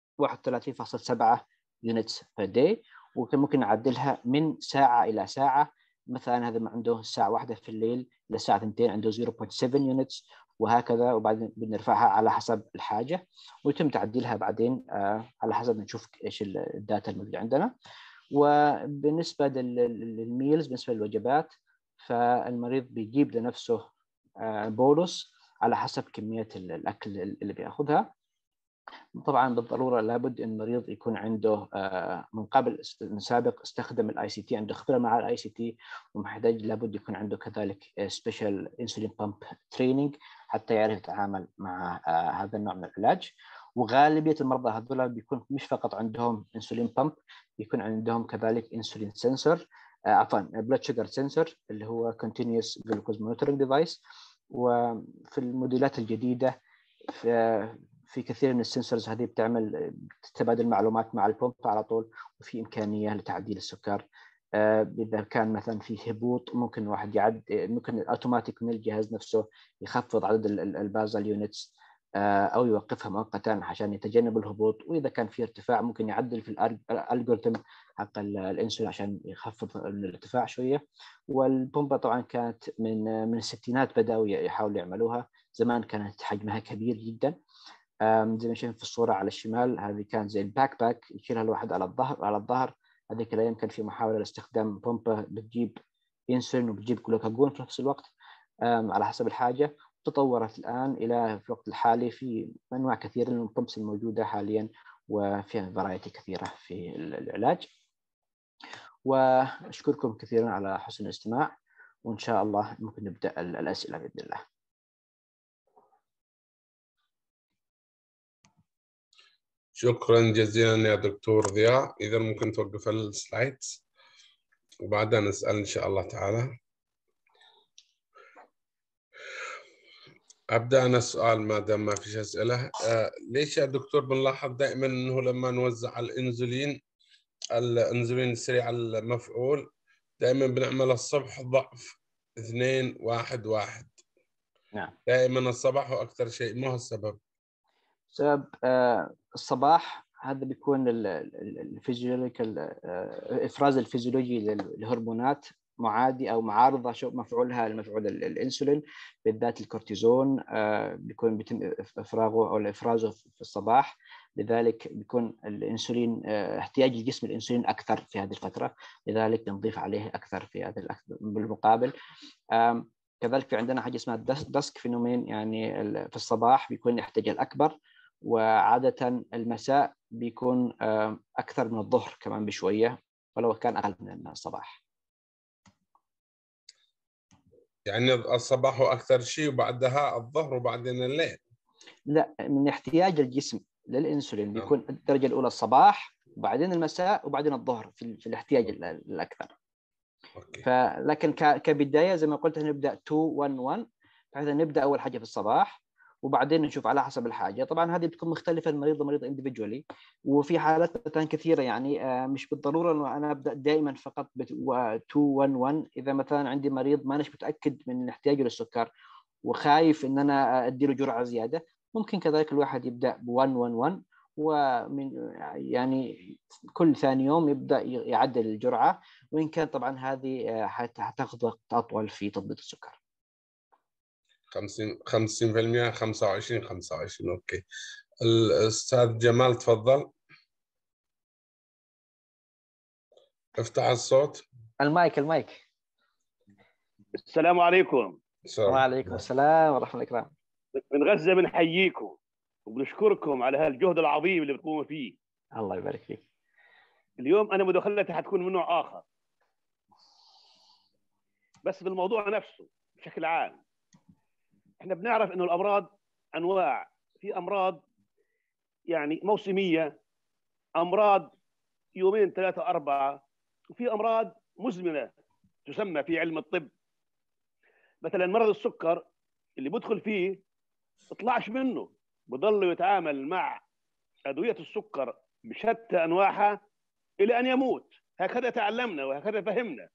31.7 units per day، وكان ممكن نعدلها من ساعه الى ساعه. مثلا هذا عنده الساعه 1 في الليل للساعه 2 عنده 0.7 units، وهكذا، وبعدين بنرفعها على حسب الحاجه، ويتم تعديلها بعدين على حسب نشوف ايش الداتا الموجوده عندنا. وبالنسبه للميلز، بالنسبه للوجبات، فالمريض بيجيب لنفسه بولس على حسب كميه الاكل اللي بياخذها. طبعا بالضروره لابد ان المريض يكون عنده من قبل من سابق استخدم الاي سي تي، عنده خبره مع الاي سي تي، ومحتاج لابد يكون عنده كذلك سبيشال انسولين بامب تريننج حتى يعرف يتعامل مع هذا النوع من العلاج. وغالبيه المرضى هذول بيكون مش فقط عندهم انسولين بامب، بيكون عندهم كذلك انسولين سنسور، عفوا بلاد شوجر سنسور اللي هو continuous glucose monitoring device. وفي الموديلات الجديده في كثير من السنسورز هذه تتبادل معلومات مع البومب على طول، وفي إمكانية لتعديل السكر. إذا كان مثلا في هبوط، ممكن واحد ممكن الأوتوماتيك من الجهاز نفسه يخفض عدد البازال يونتس أو يوقفها مؤقتا عشان يتجنب الهبوط. وإذا كان في ارتفاع، ممكن يعدل في الألجوريثم حق الإنسولين عشان يخفض الارتفاع شوية. والبومبا طبعا كانت من الستينات بدأوا يحاولوا يعملوها. زمان كانت حجمها كبير جدا، زي ما شايفين في الصورة على الشمال، هذه كانت زي الباك باك يشيلها الواحد على الظهر. هذيك الأيام كان في محاولة لاستخدام بومبا بتجيب إنسولين وبتجيب جلوكاجون في نفس الوقت على حسب الحاجة. تطورت الآن إلى في الوقت الحالي في أنواع كثيرة من البومبس الموجودة حاليا، وفيها فرايتي كثيرة في العلاج. وأشكركم كثيرا على حسن الاستماع، وإن شاء الله ممكن نبدأ الأسئلة بإذن الله. شكرا جزيلا يا دكتور ضياء. إذا ممكن توقف السلايدز وبعدها نسأل إن شاء الله تعالى. أبدأ أنا السؤال ما دام ما فيش أسئلة. ليش يا دكتور بنلاحظ دائما أنه لما نوزع الإنسولين السريع المفعول دائما بنعمل الصبح ضعف 2-1-1؟ نعم، دائما الصباح هو أكثر شيء، ما هو السبب؟ سبب الصباح هذا بيكون الفيزيولوجيكال افراز الفيزيولوجي للهرمونات معادي او معارضه مفعولها لمفعول الانسولين، بالذات الكورتيزون بيكون بيتم افراغه او افرازه في الصباح. لذلك بيكون الانسولين احتياج الجسم الانسولين اكثر في هذه الفتره، لذلك نضيف عليه اكثر في هذا بالمقابل. كذلك في عندنا حاجه اسمها دسك فينومين، يعني في الصباح بيكون يحتاج الاكبر، وعادة المساء بيكون أكثر من الظهر كمان بشوية، ولو كان أقل من الصباح. يعني الصباح هو أكثر شيء وبعدها الظهر وبعدين الليل؟ لا، من احتياج الجسم للإنسولين بيكون الدرجة الأولى الصباح، وبعدين المساء، وبعدين الظهر في الاحتياج الأكثر. لكن كبداية زي ما قلت نبدأ 2-1-1، فهذا نبدأ أول حاجة في الصباح، وبعدين نشوف على حسب الحاجه. طبعا هذه بتكون مختلفه من مريض لمريض individually، وفي حالات مثلا كثيره يعني مش بالضروره انه انا ابدا دائما فقط 2-1-1. اذا مثلا عندي مريض ما مش متاكد من احتياجه للسكر وخايف ان انا ادي له جرعه زياده، ممكن كذلك الواحد يبدا ب1-1-1، ومن يعني كل ثاني يوم يبدا يعدل الجرعه، وان كان طبعا هذه حتاخذ وقت اطول في تضبيط السكر. 50% 25 اوكي. الاستاذ جمال تفضل، افتح الصوت. المايك. السلام عليكم. وعليكم السلام ورحمة الله الكرام. من غزة بنحييكم وبنشكركم على هالجهد العظيم اللي بتقوموا فيه. الله يبارك فيك. اليوم أنا مداخلتي حتكون من نوع آخر، بس بالموضوع نفسه بشكل عام. احنا بنعرف إنه الأمراض أنواع، في أمراض يعني موسمية، أمراض يومين 3-4، وفي أمراض مزمنة تسمى في علم الطب. مثلا مرض السكر اللي بدخل فيه بيطلعش منه، بضل يتعامل مع أدوية السكر بشتى انواعها الى ان يموت. هكذا تعلمنا وهكذا فهمنا.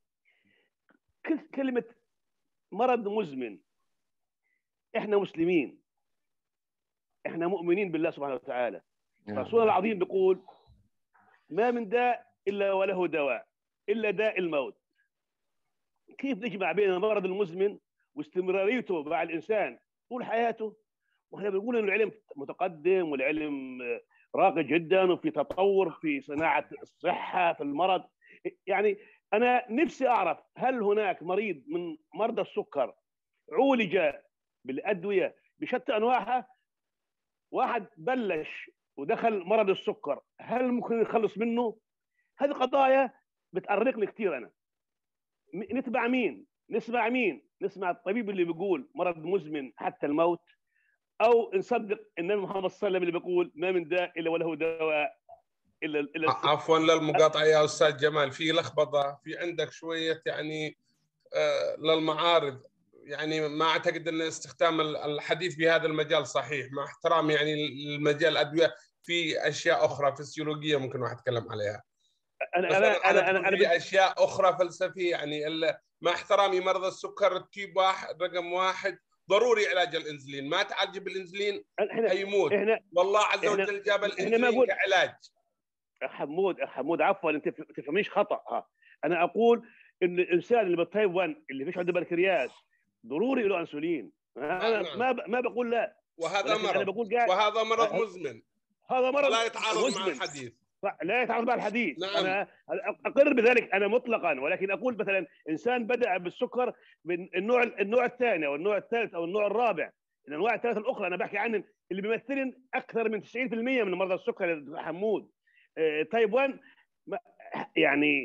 كلمه مرض مزمن، احنا مسلمين، احنا مؤمنين بالله سبحانه وتعالى. رسولنا العظيم بيقول ما من داء الا وله دواء الا داء الموت. كيف نجمع بين المرض المزمن واستمراريته مع الانسان طول حياته، واحنا بنقول ان العلم متقدم والعلم راقي جدا وفي تطور في صناعه الصحه في المرض؟ يعني انا نفسي اعرف هل هناك مريض من مرضى السكر عولج بالادويه بشتى انواعها، واحد بلش ودخل مرض السكر هل ممكن يخلص منه؟ هذه قضايا بتأرقني كثير. انا نتبع مين؟ نسمع مين؟ نسمع الطبيب اللي بيقول مرض مزمن حتى الموت، او نصدق النبي محمد صلى الله عليه وسلم اللي بيقول ما من داء الا وله دواء الا عفوا للمقاطعه يا استاذ جمال، في لخبطه في عندك شويه يعني للمعارض. يعني ما اعتقد ان استخدام الحديث بهذا المجال صحيح، مع احترامي يعني المجال الادويه في اشياء اخرى فسيولوجيه ممكن واحد يتكلم عليها. بس انا في اشياء اخرى فلسفيه يعني مع احترامي مرضى السكر التيب واحد رقم واحد ضروري علاج الانسولين، ما تعالج بالانسولين هيموت. والله عز وجل جاب الانسولين كعلاج. حمود عفوا انت تفهميش خطا. انا اقول ان الانسان اللي بالتايب 1 اللي فيش عنده بنكرياس ضروري له انسولين. انا ما بقول لا، وهذا مرض، أنا بقول وهذا مرض مزمن، هذا مرض لا يتعارض مزمن. مع الحديث، لا يتعارض مع الحديث. نعم. انا اقر بذلك انا مطلقا، ولكن اقول مثلا انسان بدا بالسكر من النوع الثاني او النوع الثالث او النوع الرابع، الانواع الثلاث الاخرى انا بحكي عن اللي بيمثلن اكثر من 90% من مرضى السكر يا حمود. تايب 1 يعني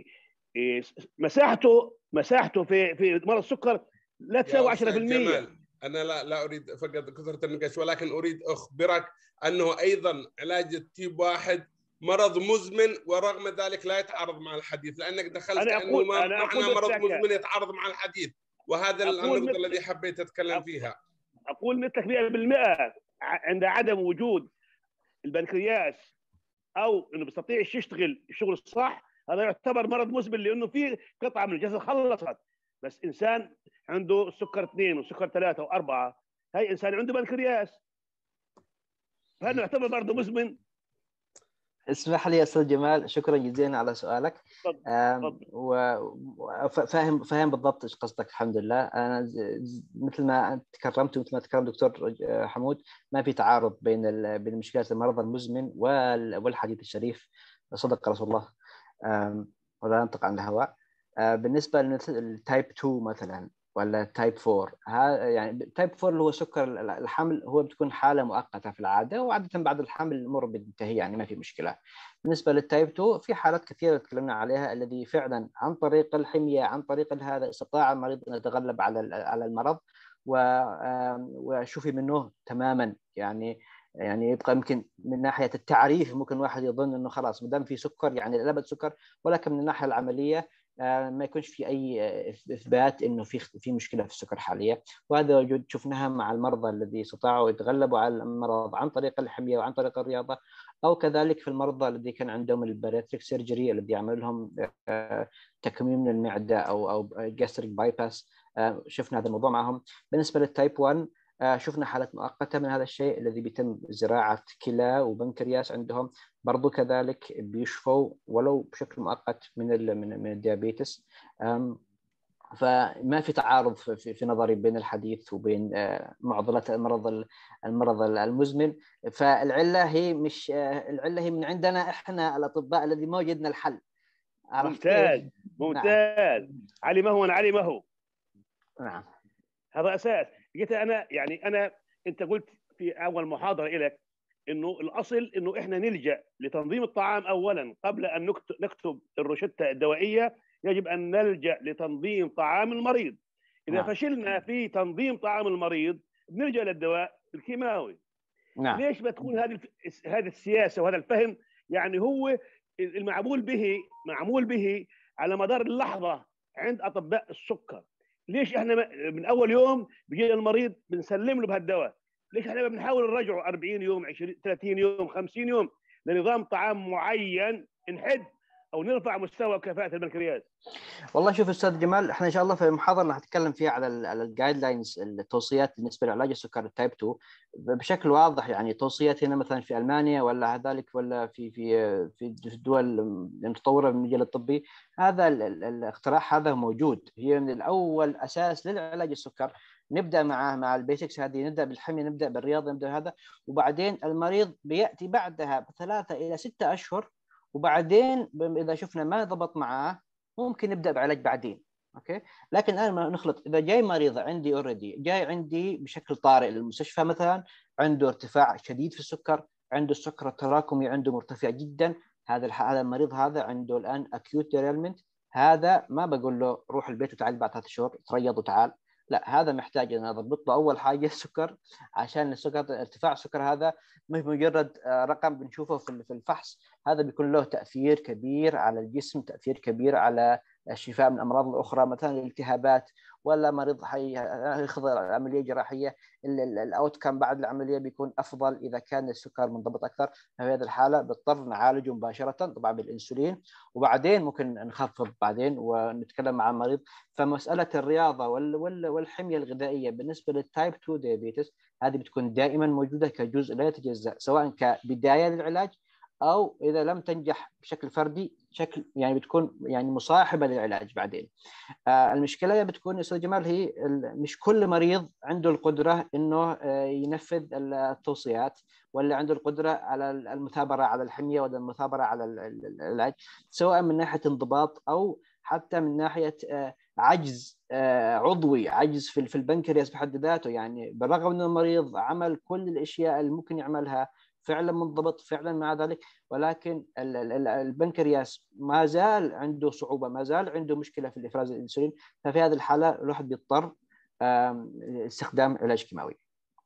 مساحته في مرض السكر لا تساوي 10%. جمال انا لا اريد فقط كثره النقاش، ولكن اريد اخبرك انه ايضا علاج التيب واحد مرض مزمن، ورغم ذلك لا يتعارض مع الحديث، لانك دخلت انه معنى مرض مزمن يتعارض مع الحديث، وهذا النقطه الذي حبيت اتكلم فيها. اقول مثلك 100% عند عدم وجود البنكرياس او انه بيستطيع يشتغل الشغل الصح، هذا يعتبر مرض مزمن لانه في قطعه من الجسد خلصت. بس انسان عنده سكر 2 وسكر 3 و4، هاي انسان عنده بنكرياس، فهذا يعتبر برضه مزمن. اسمح لي يا استاذ جمال، شكرا جزيلا على سؤالك. وفاهم بالضبط ايش قصدك. الحمد لله انا مثل ما تكرمت ومثل ما تكرم دكتور حمود، ما في تعارض بين مشكلات المرض المزمن والحديث الشريف صدق رسول الله ولا ينطق عن الهواء. بالنسبه للتايب 2 مثلا ولا تايب 4، يعني تايب 4 اللي هو سكر الحمل، هو بتكون حاله مؤقته في العاده، وعاده بعد الحمل الامور بتنتهي يعني ما في مشكله. بالنسبه للتايب 2 في حالات كثيره تكلمنا عليها، الذي فعلا عن طريق الحميه عن طريق هذا استطاع المريض ان يتغلب على المرض وشوفي منه تماما. يعني يبقى يمكن من ناحيه التعريف ممكن واحد يظن انه خلاص ما دام في سكر يعني الابد سكر، ولكن من الناحيه العمليه ما يكونش في اي اثبات انه في مشكله في السكر حاليا. وهذا وجود شفناها مع المرضى الذي استطاعوا يتغلبوا على المرض عن طريق الحميه وعن طريق الرياضه، او كذلك في المرضى الذي كان عندهم البارياتريك سيرجري الذي يعمل لهم تكميم من المعده او جاستريك بايباس، شفنا هذا الموضوع معهم. بالنسبه للتايب 1 شفنا حالات مؤقته من هذا الشيء الذي بيتم زراعه كلى وبنكرياس عندهم، برضو كذلك بيشفوا ولو بشكل مؤقت من الديابيتس. فما في تعارض في نظري بين الحديث وبين معضله المرض المزمن. فالعله هي مش العله هي من عندنا احنا الاطباء الذي ما وجدنا الحل. ممتاز ممتاز. علمه. نعم هذا اساس. جيت انا انت قلت في اول محاضره لك انه الاصل انه احنا نلجا لتنظيم الطعام اولا قبل ان نكتب الروشته الدوائيه. يجب ان نلجا لتنظيم طعام المريض. اذا فشلنا في تنظيم طعام المريض بنلجا للدواء الكيماوي. ليش بتكون هذه السياسه وهذا الفهم؟ يعني هو المعمول به على مدار اللحظه عند اطباء السكر. ليش احنا من اول يوم بيجي المريض بنسلم له بهالدواء؟ ليش احنا ما بنحاول نرجعه 40 يوم 20 30 يوم 50 يوم؟ لنظام طعام معين نحد او نرفع مستوى كفاءه البنكرياس؟ والله شوف استاذ جمال، احنا ان شاء الله في المحاضره اللي هنتكلم فيها على الجايد لاينز، التوصيات بالنسبه لعلاج السكر التايب 2 بشكل واضح. يعني توصيات هنا مثلا في المانيا ولا ذلك ولا في الدول المتطوره في المجال الطبي، هذا الاقتراح هذا موجود. هي من الاول اساس للعلاج السكر، نبدا مع البيسكس هذه، نبدا بالحميه، نبدا بالرياضه، نبدا هذا، وبعدين المريض بياتي بعدها ب3 إلى 6 أشهر، وبعدين اذا شفنا ما ضبط معاه ممكن نبدا بعلاج بعدين. اوكي، لكن الان ما نخلط. اذا جاي مريض عندي اوريدي جاي عندي بشكل طارئ للمستشفى، مثلا عنده ارتفاع شديد في السكر، عنده السكر التراكمي عنده مرتفع جدا، هذا المريض هذا عنده الان اكيوت ديريلمنت، هذا ما بقول له روح البيت وتعال بعد 3 شهور تريض وتعال، لا، هذا محتاج ان اضبط له اول حاجه السكر، عشان السكر ارتفاع السكر هذا مش مجرد رقم بنشوفه في الفحص، هذا بيكون له تاثير كبير على الجسم، تاثير كبير على الشفاء من الامراض الاخرى، مثلا الالتهابات، ولا مريض ياخذ عمليه جراحيه، الاوت كام بعد العمليه بيكون افضل اذا كان السكر منضبط اكثر. في هذه الحاله بنضطر نعالجه مباشره طبعا بالانسولين، وبعدين ممكن نخفض بعدين ونتكلم مع المريض. فمساله الرياضه والحميه الغذائيه بالنسبه للتايب 2 ديابيتس هذه بتكون دائما موجوده كجزء لا يتجزا، سواء كبدايه للعلاج او اذا لم تنجح بشكل فردي، شكل يعني بتكون يعني مصاحبه للعلاج بعدين. المشكله بتكون يا استاذ جمال، هي مش كل مريض عنده القدره انه ينفذ التوصيات، ولا عنده القدره على المثابره على الحميه ولا المثابره على العلاج، سواء من ناحيه انضباط او حتى من ناحيه عجز عضوي، عجز في البنكرياس بحد ذاته. يعني بالرغم ان المريض عمل كل الاشياء اللي ممكن يعملها، فعلا منضبط فعلا مع ذلك، ولكن البنكرياس ما زال عنده صعوبه، ما زال عنده مشكله في الافراز الانسولين. ففي هذه الحاله الواحد بيضطر استخدام علاج كيماوي.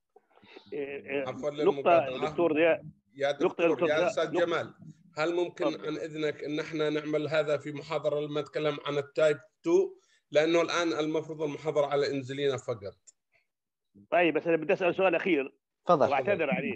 عفوا نقطه دكتور ضياء، يا دكتور يا استاذ جمال، هل ممكن عن اذنك ان احنا نعمل هذا في محاضره لما نتكلم عن التايب 2، لانه الان المفروض المحاضره على انزلينا فقط. طيب بس انا بدي اسال سؤال اخير، تفضل. واعتذر عليه.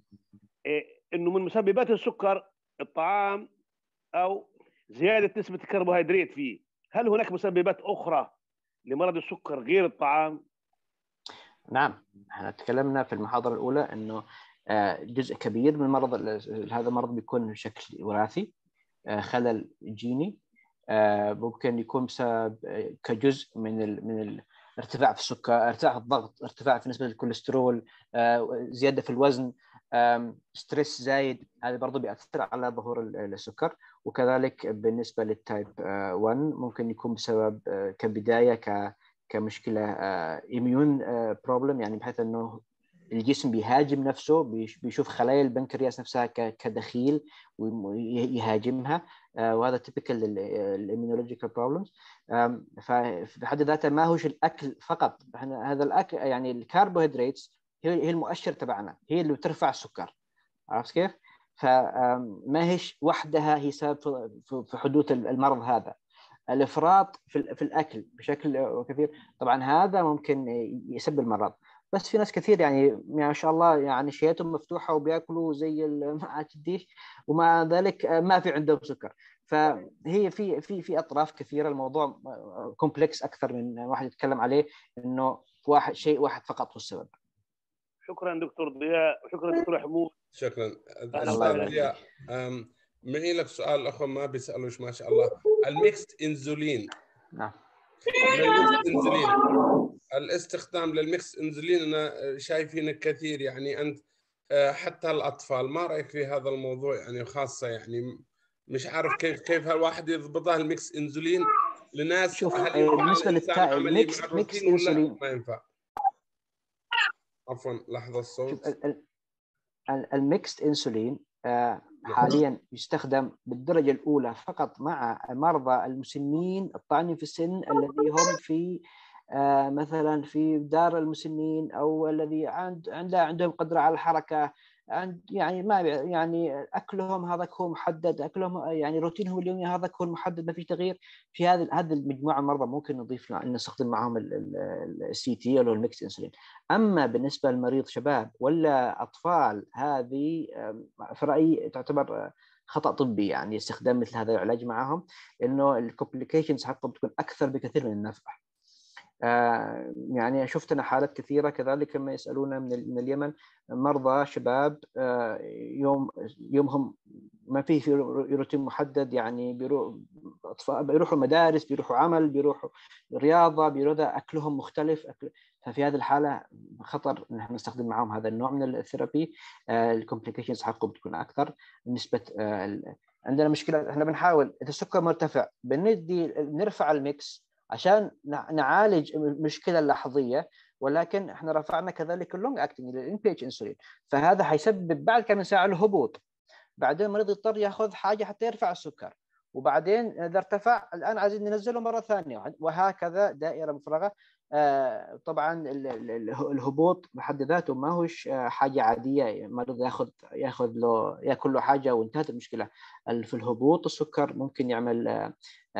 انه من مسببات السكر الطعام او زياده نسبه الكربوهيدرات فيه، هل هناك مسببات اخرى لمرض السكر غير الطعام؟ نعم، احنا تكلمنا في المحاضره الاولى انه جزء كبير من مرض هذا المرض بيكون بشكل وراثي، خلل جيني، ممكن يكون بسبب كجزء من ارتفاع في السكر، ارتفاع في الضغط، ارتفاع في نسبة الكوليسترول، زيادة في الوزن، ستريس زايد، هذا برضو بيأثر على ظهور السكر. وكذلك بالنسبة للتايب 1 ممكن يكون بسبب كبداية كمشكلة immune problem، يعني بحيث أنه الجسم بيهاجم نفسه، بيشوف خلايا البنكرياس نفسها كدخيل ويهاجمها، وهذا typical للimmunological problems. ففي حد ذاته ما هوش الأكل فقط، هذا الأكل يعني الكربوهيدرات هي المؤشر تبعنا، هي اللي بترفع السكر، عرفت كيف؟ فما هيش وحدها هي سبب في حدوث المرض هذا. الافراط في الاكل بشكل كثير طبعا هذا ممكن يسبب المرض، بس في ناس كثير يعني ما شاء الله يعني شهيتهم مفتوحه وبياكلوا زي ما تديش، ومع ذلك ما في عندهم سكر. فهي في اطراف كثيره، الموضوع كومبلكس اكثر من واحد يتكلم عليه انه شيء واحد فقط هو السبب. شكرا دكتور ضياء، وشكرا دكتور حمود. شكرا الله ضياء. معي لك سؤال اخو ما بيسالوش ما شاء الله. الميكست انزولين، نعم، للميكس انزولين، الاستخدام للميكس انزولين انا شايفين كثير، يعني انت حتى الاطفال، ما رايك في هذا الموضوع؟ يعني خاصه يعني مش عارف كيف الواحد يضبطها الميكس انزولين لناس، شوف هل ينفع بالنسبه الانسان عملي مع ميكس الروتين ولا انسولين، ما ينفع؟ عفوا لحظه الصوت. الميكست انسولين حاليا يستخدم بالدرجة الأولى فقط مع المرضى المسنين الطاعنين في السن، الذي هم في مثلا في دار المسنين، أو الذي عندهم قدرة على الحركة، يعني ما يعني اكلهم هذا هو محدد، اكلهم يعني روتينهم اليومي هذا هو محدد، ما في تغيير. في هذه المجموعه المرضى ممكن نضيف نستخدم معهم السي تي او الميكس انسولين. اما بالنسبه للمريض شباب ولا اطفال، هذه في رايي تعتبر خطا طبي، يعني استخدام مثل هذا العلاج معهم، انه الكومبليكيشنز حقهم بتكون اكثر بكثير من النفع. يعني شفت أنا حالات كثيرة كذلك لما يسألونا من اليمن، مرضى شباب يومهم ما فيه روتين محدد، يعني بيروحوا مدارس، بيروحوا عمل، بيروحوا رياضة، بيروحوا أكلهم مختلف. ففي هذه الحالة خطر إن احنا نستخدم معهم هذا النوع من الثيرابي. الكومبليكيشنز حقه بتكون أكثر. نسبة عندنا مشكلة، احنا بنحاول إذا السكر مرتفع نرفع الميكس عشان نعالج المشكله اللحظيه، ولكن احنا رفعنا كذلك اللونج اكتنج للان بي اتش انسولين، فهذا حيسبب بعد كم ساعه الهبوط. بعدين المريض يضطر ياخذ حاجه حتى يرفع السكر، وبعدين اذا ارتفع الان عايزين ننزله مره ثانيه، وهكذا دائره مفرغه. طبعا الهبوط بحد ذاته ما هوش حاجه عاديه، المريض ياكل له حاجه وانتهت المشكله. في الهبوط السكر ممكن يعمل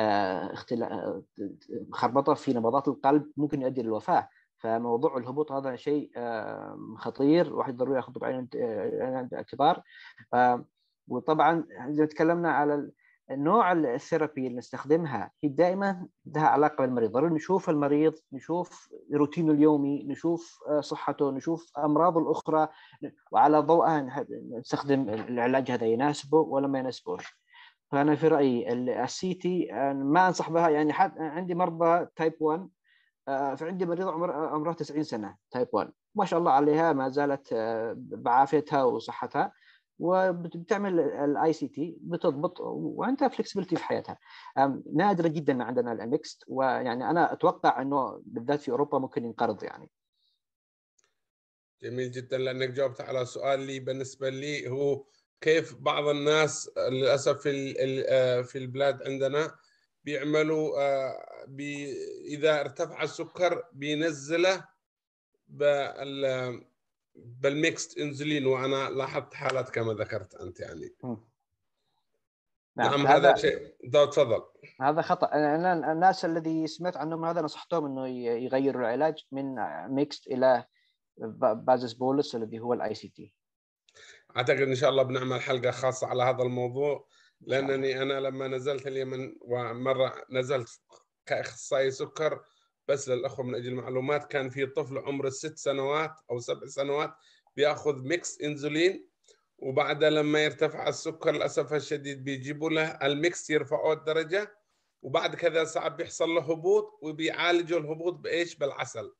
خربطه في نبضات القلب، ممكن يؤدي للوفاه. فموضوع الهبوط هذا شيء خطير، الواحد ضروري ياخذه بعين الاعتبار. وطبعا إذا تكلمنا على نوع الثيرابي اللي نستخدمها، هي دائما لها علاقه بالمريض. ضروري نشوف المريض، نشوف روتينه اليومي، نشوف صحته، نشوف امراضه الاخرى، وعلى ضوءها نستخدم العلاج هذا يناسبه ولا ما يناسبوش. فانا في رايي السي تي ما انصح بها. يعني عندي مرضى تايب 1، فعندي مريض عمرها 90 سنه تايب 1، ما شاء الله عليها، ما زالت بعافيتها وصحتها، وبتعمل الاي سي تي بتضبط وعندها فلكسبيتي في حياتها. نادره جدا عندنا الميكست، ويعني انا اتوقع انه بالذات في اوروبا ممكن ينقرض يعني. جميل جدا، لانك جاوبت على سؤال لي بالنسبه لي، هو كيف بعض الناس للاسف في البلاد عندنا بيعملوا اذا ارتفع السكر بينزله بالميكست انسولين، وانا لاحظت حالات كما ذكرت انت يعني. نعم هذا شيء. تفضل. هذا خطأ. أنا الناس الذي سمعت عنهم هذا نصحتهم إنه يغيروا العلاج من ميكست إلى بازس بولس الذي هو الاي سي تي. اعتقد ان شاء الله بنعمل حلقه خاصه على هذا الموضوع، لانني انا لما نزلت اليمن ومره نزلت كاخصائي سكر، بس للاخوه من اجل المعلومات، كان في طفل عمره 6 سنوات او 7 سنوات بياخذ ميكس انسولين، وبعد لما يرتفع السكر للاسف الشديد بيجيبوا له الميكس يرفعوا الدرجه، وبعد كذا ساعه بيحصل له هبوط، وبيعالجوا الهبوط بايش؟ بالعسل.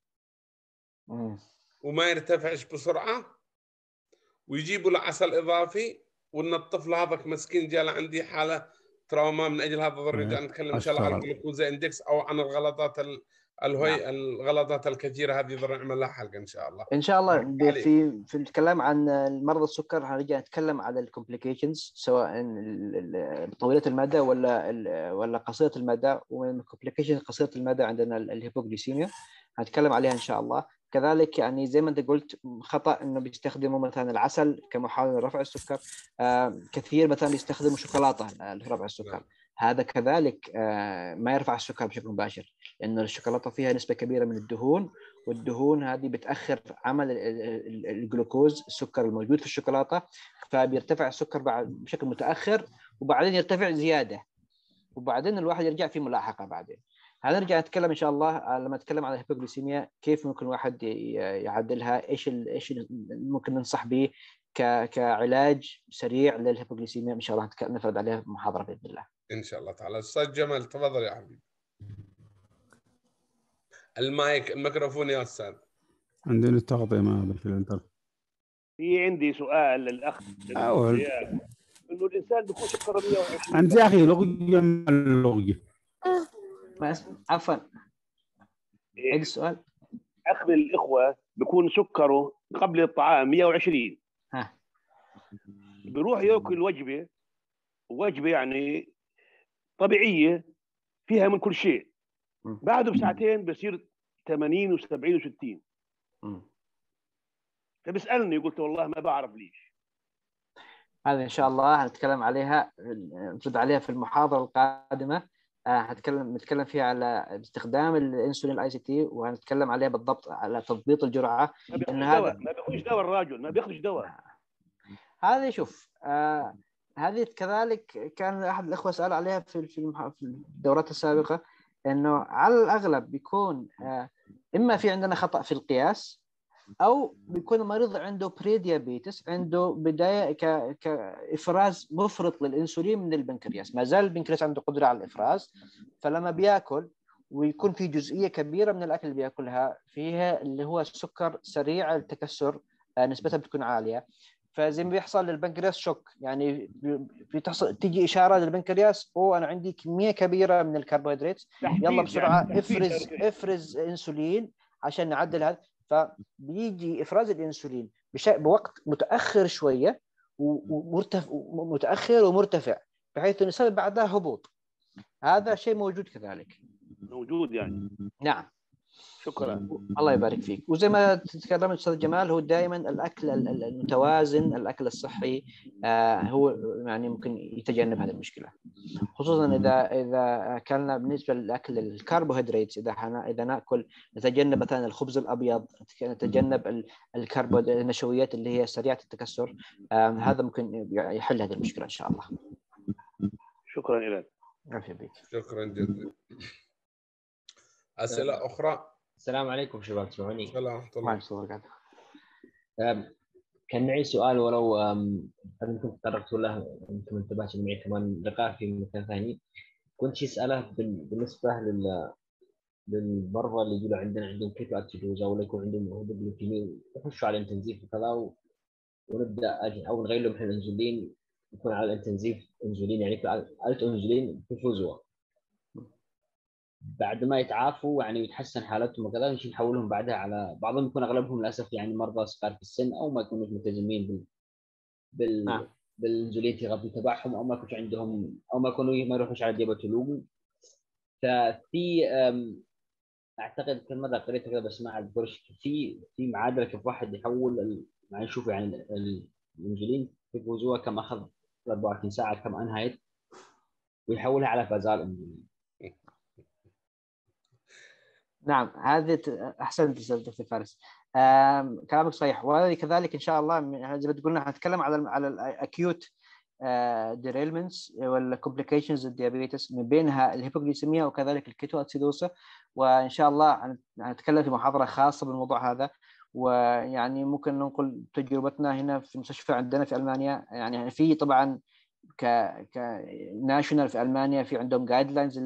وما يرتفعش بسرعه، ويجيبوا له عسل اضافي. وان الطفل هذاك مسكين جاء عندي حاله تراوما، من اجل هذا ضروري نتكلم ان شاء الله عن الجلوكوزا اندكس او عن الغلطات الغلطات الكثيره هذه، ضروري نعمل لها حلقه ان شاء الله. ان شاء الله. في الكلام عن مرضى السكر هنرجع نتكلم على الكومبليكيشنز، سواء طويله المدى ولا قصيره المدى. ومن الكومبليكيشنز قصيره المدى عندنا الهيبوغليسيميا، هنتكلم عليها ان شاء الله. كذلك يعني زي ما انت قلت خطا انه بيستخدموا مثلا العسل كمحاوله لرفع السكر. كثير مثلا يستخدموا شوكولاته لرفع السكر. هذا كذلك ما يرفع السكر بشكل مباشر، لأن الشوكولاتة فيها نسبة كبيرة من الدهون، والدهون هذه بتأخر عمل الجلوكوز، السكر الموجود في الشوكولاتة، فبيرتفع السكر بشكل متأخر، وبعدين يرتفع زيادة، وبعدين الواحد يرجع في ملاحقة بعدين. هنرجع نتكلم إن شاء الله لما نتكلم عن الهيبوغليسيميا، كيف ممكن الواحد يعدلها، إيش ممكن ننصح به كعلاج سريع للهيبوغليسيميا. إن شاء الله نفرد عليها محاضرة بإذن الله ان شاء الله تعالى. استاذ جمال تفضل يا حبيبي. الميكروفون يا استاذ. عندنا التغطية ما في الانترنت. في عندي سؤال للاخ دياب، انه الانسان بيكون سكره 120. انت يا اخي لغي اللغي. عفوا عيد السؤال. اخ من الاخوه بيكون سكره قبل الطعام 120. بيروح ياكل وجبه يعني طبيعيه فيها من كل شيء، بعده بساعتين بصير 80 و70 و60. فبيسالني، قلت والله ما بعرف ليش. هذه ان شاء الله هنتكلم عليها، نرد عليها في المحاضره القادمه. نتكلم فيها على استخدام الانسولين الاي سي تي، وهنتكلم عليها بالضبط على تضبيط الجرعه. ما بياخذش دواء الراجل، ما بياخذش دواء. هذه شوف، هذه كذلك كان احد الاخوه سال عليها في الدورات السابقه، انه على الاغلب بيكون اما في عندنا خطا في القياس، او بيكون المريض عنده بري ديابيتس، عنده بدايه كافراز مفرط للانسولين من البنكرياس، ما زال البنكرياس عنده قدره على الافراز. فلما بياكل ويكون في جزئيه كبيره من الاكل اللي بياكلها فيها اللي هو السكر سريع التكسر، نسبتها بتكون عاليه، فزي ما بيحصل للبنكرياس شوك، يعني بتحصل تيجي اشاره للبنكرياس انا عندي كميه كبيره من الكربوهيدرات، يلا بسرعه يعني افرز انسولين عشان نعدل هذا. فبيجي افراز الانسولين بوقت متاخر شويه، متاخر ومرتفع، بحيث انه يسبب بعدها هبوط. هذا شيء موجود كذلك، موجود يعني. نعم. شكرا. الله يبارك فيك. وزي ما تكلمت استاذ جمال، هو دائما الاكل المتوازن، الاكل الصحي هو يعني ممكن يتجنب هذه المشكله، خصوصا اذا اكلنا بالنسبه للاكل الكربوهيدرات، اذا ناكل نتجنب مثلا الخبز الابيض، نتجنب النشويات اللي هي سريعه التكسر، هذا ممكن يحل هذه المشكله ان شاء الله. شكرا لك. عافيه بك. شكرا جزيلا. اسئله اخرى؟ السلام عليكم شباب، تسمعوني؟ السلام ورحمه الله. كان معي سؤال، ولو أنتم تطرقتوا له، أنتم انتبهتوا معي كمان لقاء في مكان ثاني. كنت أسأله بالنسبة للمرضى اللي يقولوا عندهم كيتو أكسيدوز، أو يكون عندهم هيموجلوبين يخشوا على الانتنزيف وكذا، ونبدأ أو نغير لهم الأنسولين، يكون على الانتنزيف أنسولين، يعني ألت أنسولين يفوزوا. بعد ما يتعافوا يعني ويتحسن حالتهم وكذا، نشوف نحولهم بعدها على بعضهم، يكون اغلبهم للاسف يعني مرضى صغار في السن، او ما يكونوا ملتزمين بالانسولين ثيرابي تبعهم، او ما يكونش عندهم، او ما يكونوا ما يروحوش على ديابتولوج. ففي اعتقد كم مره قريت كذا بس ما اذكرش، في معادله كيف واحد يحول يعني نشوف يعني الانسولين كيف وزوها، كم اخذ 24 ساعه، كم انهيت، ويحولها على فازال انسولين. نعم، هذه احسنت دكتور فارس، كلامك صحيح. وهذه كذلك ان شاء الله زي ما قلنا هنتكلم على الاكيوت ديريلمنتس ولا كومبليكيشنز الديابيتس، من بينها الهيبوغليسيميا وكذلك الكيتو اسيدوسا، وان شاء الله هنتكلم في محاضره خاصه بالموضوع هذا. ويعني ممكن ننقل تجربتنا هنا في المستشفى عندنا في المانيا، يعني في طبعا كناشونال في المانيا في عندهم جايد لاينز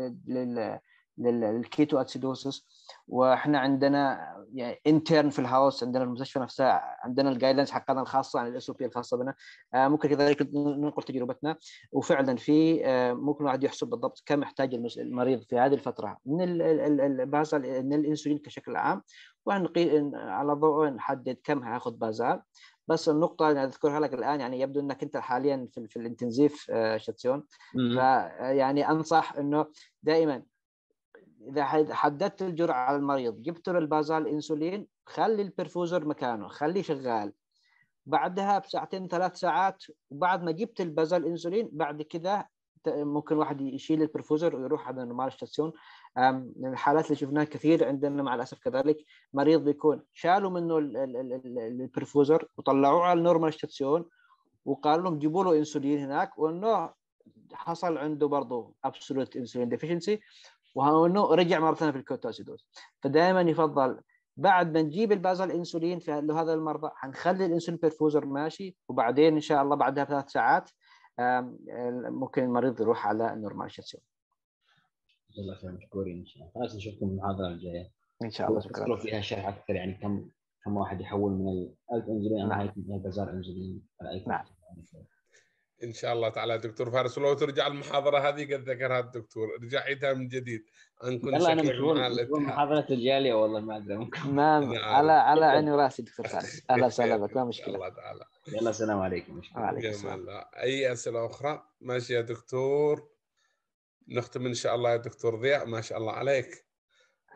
للكيتو اسيدوسس، واحنا عندنا يعني انترن في الهاوس عندنا المستشفى نفسها عندنا الجايدلاينز حقنا الخاصه عن الاس او بي الخاصه بنا. ممكن كذلك ننقل تجربتنا، وفعلا في ممكن واحد يحسب بالضبط كم يحتاج المريض في هذه الفتره من البازال من الانسولين كشكل عام، على ضوء نحدد كم هاخذ بازال. بس النقطة اللي أذكرها لك الآن، يعني يبدو أنك أنت حاليا في الانتنزيف شتسيون، فيعني أنصح أنه دائما إذا حددت الجرعة على المريض، جبت له البازال انسولين، خلي البرفوزر مكانه، خليه شغال. بعدها بساعتين 3 ساعات، وبعد ما جبت البازال انسولين بعد كذا ممكن واحد يشيل البرفوزر ويروح على نورمال ستاسيون. من الحالات اللي شفناها كثير عندنا مع الأسف كذلك، مريض بيكون شالوا منه البرفوزر وطلعوه على النورمال ستاسيون وقالوا لهم جيبوا له انسولين هناك، وانه حصل عنده برضه ابسولوت انسولين ديفيشنسي، وانه رجع مره ثانيه في الكيتواسيدوز. فدائما يفضل بعد ما نجيب البازال انسولين في هذا المرضى هنخلي الانسولين بيرفوزر ماشي، وبعدين ان شاء الله بعدها ب3 ساعات ممكن المريض يروح على النورمال شتسيون. الله يسلمك، مشكورين ان شاء الله. خلاص نشوفكم المحاضره الجايه ان شاء الله. شكرا. فيها شرح اكثر، يعني كم واحد يحول من الالف انسولين نهايه البازال انسولين. نعم ان شاء الله تعالى. دكتور فارس، ولو ترجع المحاضره هذه قد ذكرها الدكتور، ارجع عيدها من جديد. والله انا مشغول محاضره الجاليه، والله ما ادري ممكن. على عيني وراسي دكتور فارس، اهلا وسهلا بك، ما مشكله. الله تعالى. يلا السلام عليكم. وعليكم السلام. اي اسئله اخرى؟ ماشي يا دكتور، نختم ان شاء الله. يا دكتور ضياء ما شاء الله عليك،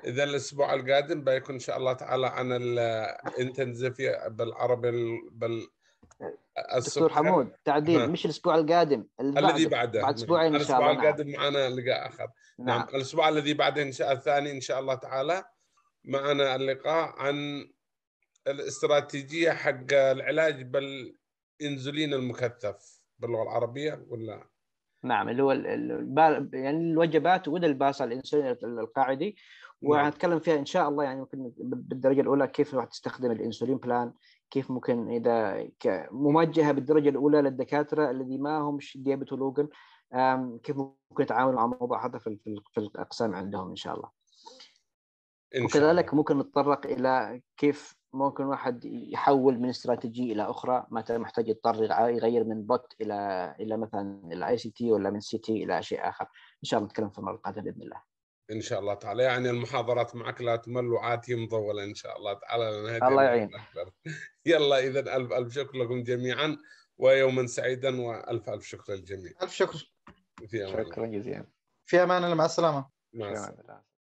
إذا الأسبوع القادم بيكون إن شاء الله تعالى عن الانتنزيفيا بالعربي دكتور السكر. حمود تعديل، مش الاسبوع القادم، الذي بعده. بعد اسبوعين ان شاء الأسبوع الله. القادم معنا لقاء آخر. نعم. الأسبوع الذي بعده إن شاء الثاني إن شاء الله تعالى معنا اللقاء عن الاستراتيجية حق العلاج بالإنسولين المكثف باللغة العربية ولا؟ نعم، اللي هو يعني الوجبات ولا الباسل الانسولين القاعدي، وهنتكلم فيها ان شاء الله. يعني ممكن بالدرجه الاولى كيف الواحد تستخدم الانسولين بلان، كيف ممكن اذا موجهه بالدرجه الاولى للدكاتره الذي ما هم ديابيتولوجن، كيف ممكن يتعاملوا مع الموضوع هذا في الاقسام عندهم ان شاء الله. وكذلك ممكن نتطرق الى كيف ممكن واحد يحول من استراتيجيه الى اخرى، متى محتاج يضطر يغير من بوت الى مثلا الاي سي تي ولا من سي تي الى شيء اخر. ان شاء الله نتكلم في المره القادمه باذن الله. ان شاء الله تعالى. يعني المحاضرات معك لا تمل وعاتيه مطوله ان شاء الله تعالى. الله يعين. يلا اذا الف الف شكر لكم جميعا ويوما سعيدا، والف الف شكر للجميع. الف شكر. شكرا جزيلا. في امان الله، مع السلامه. مع السلامه.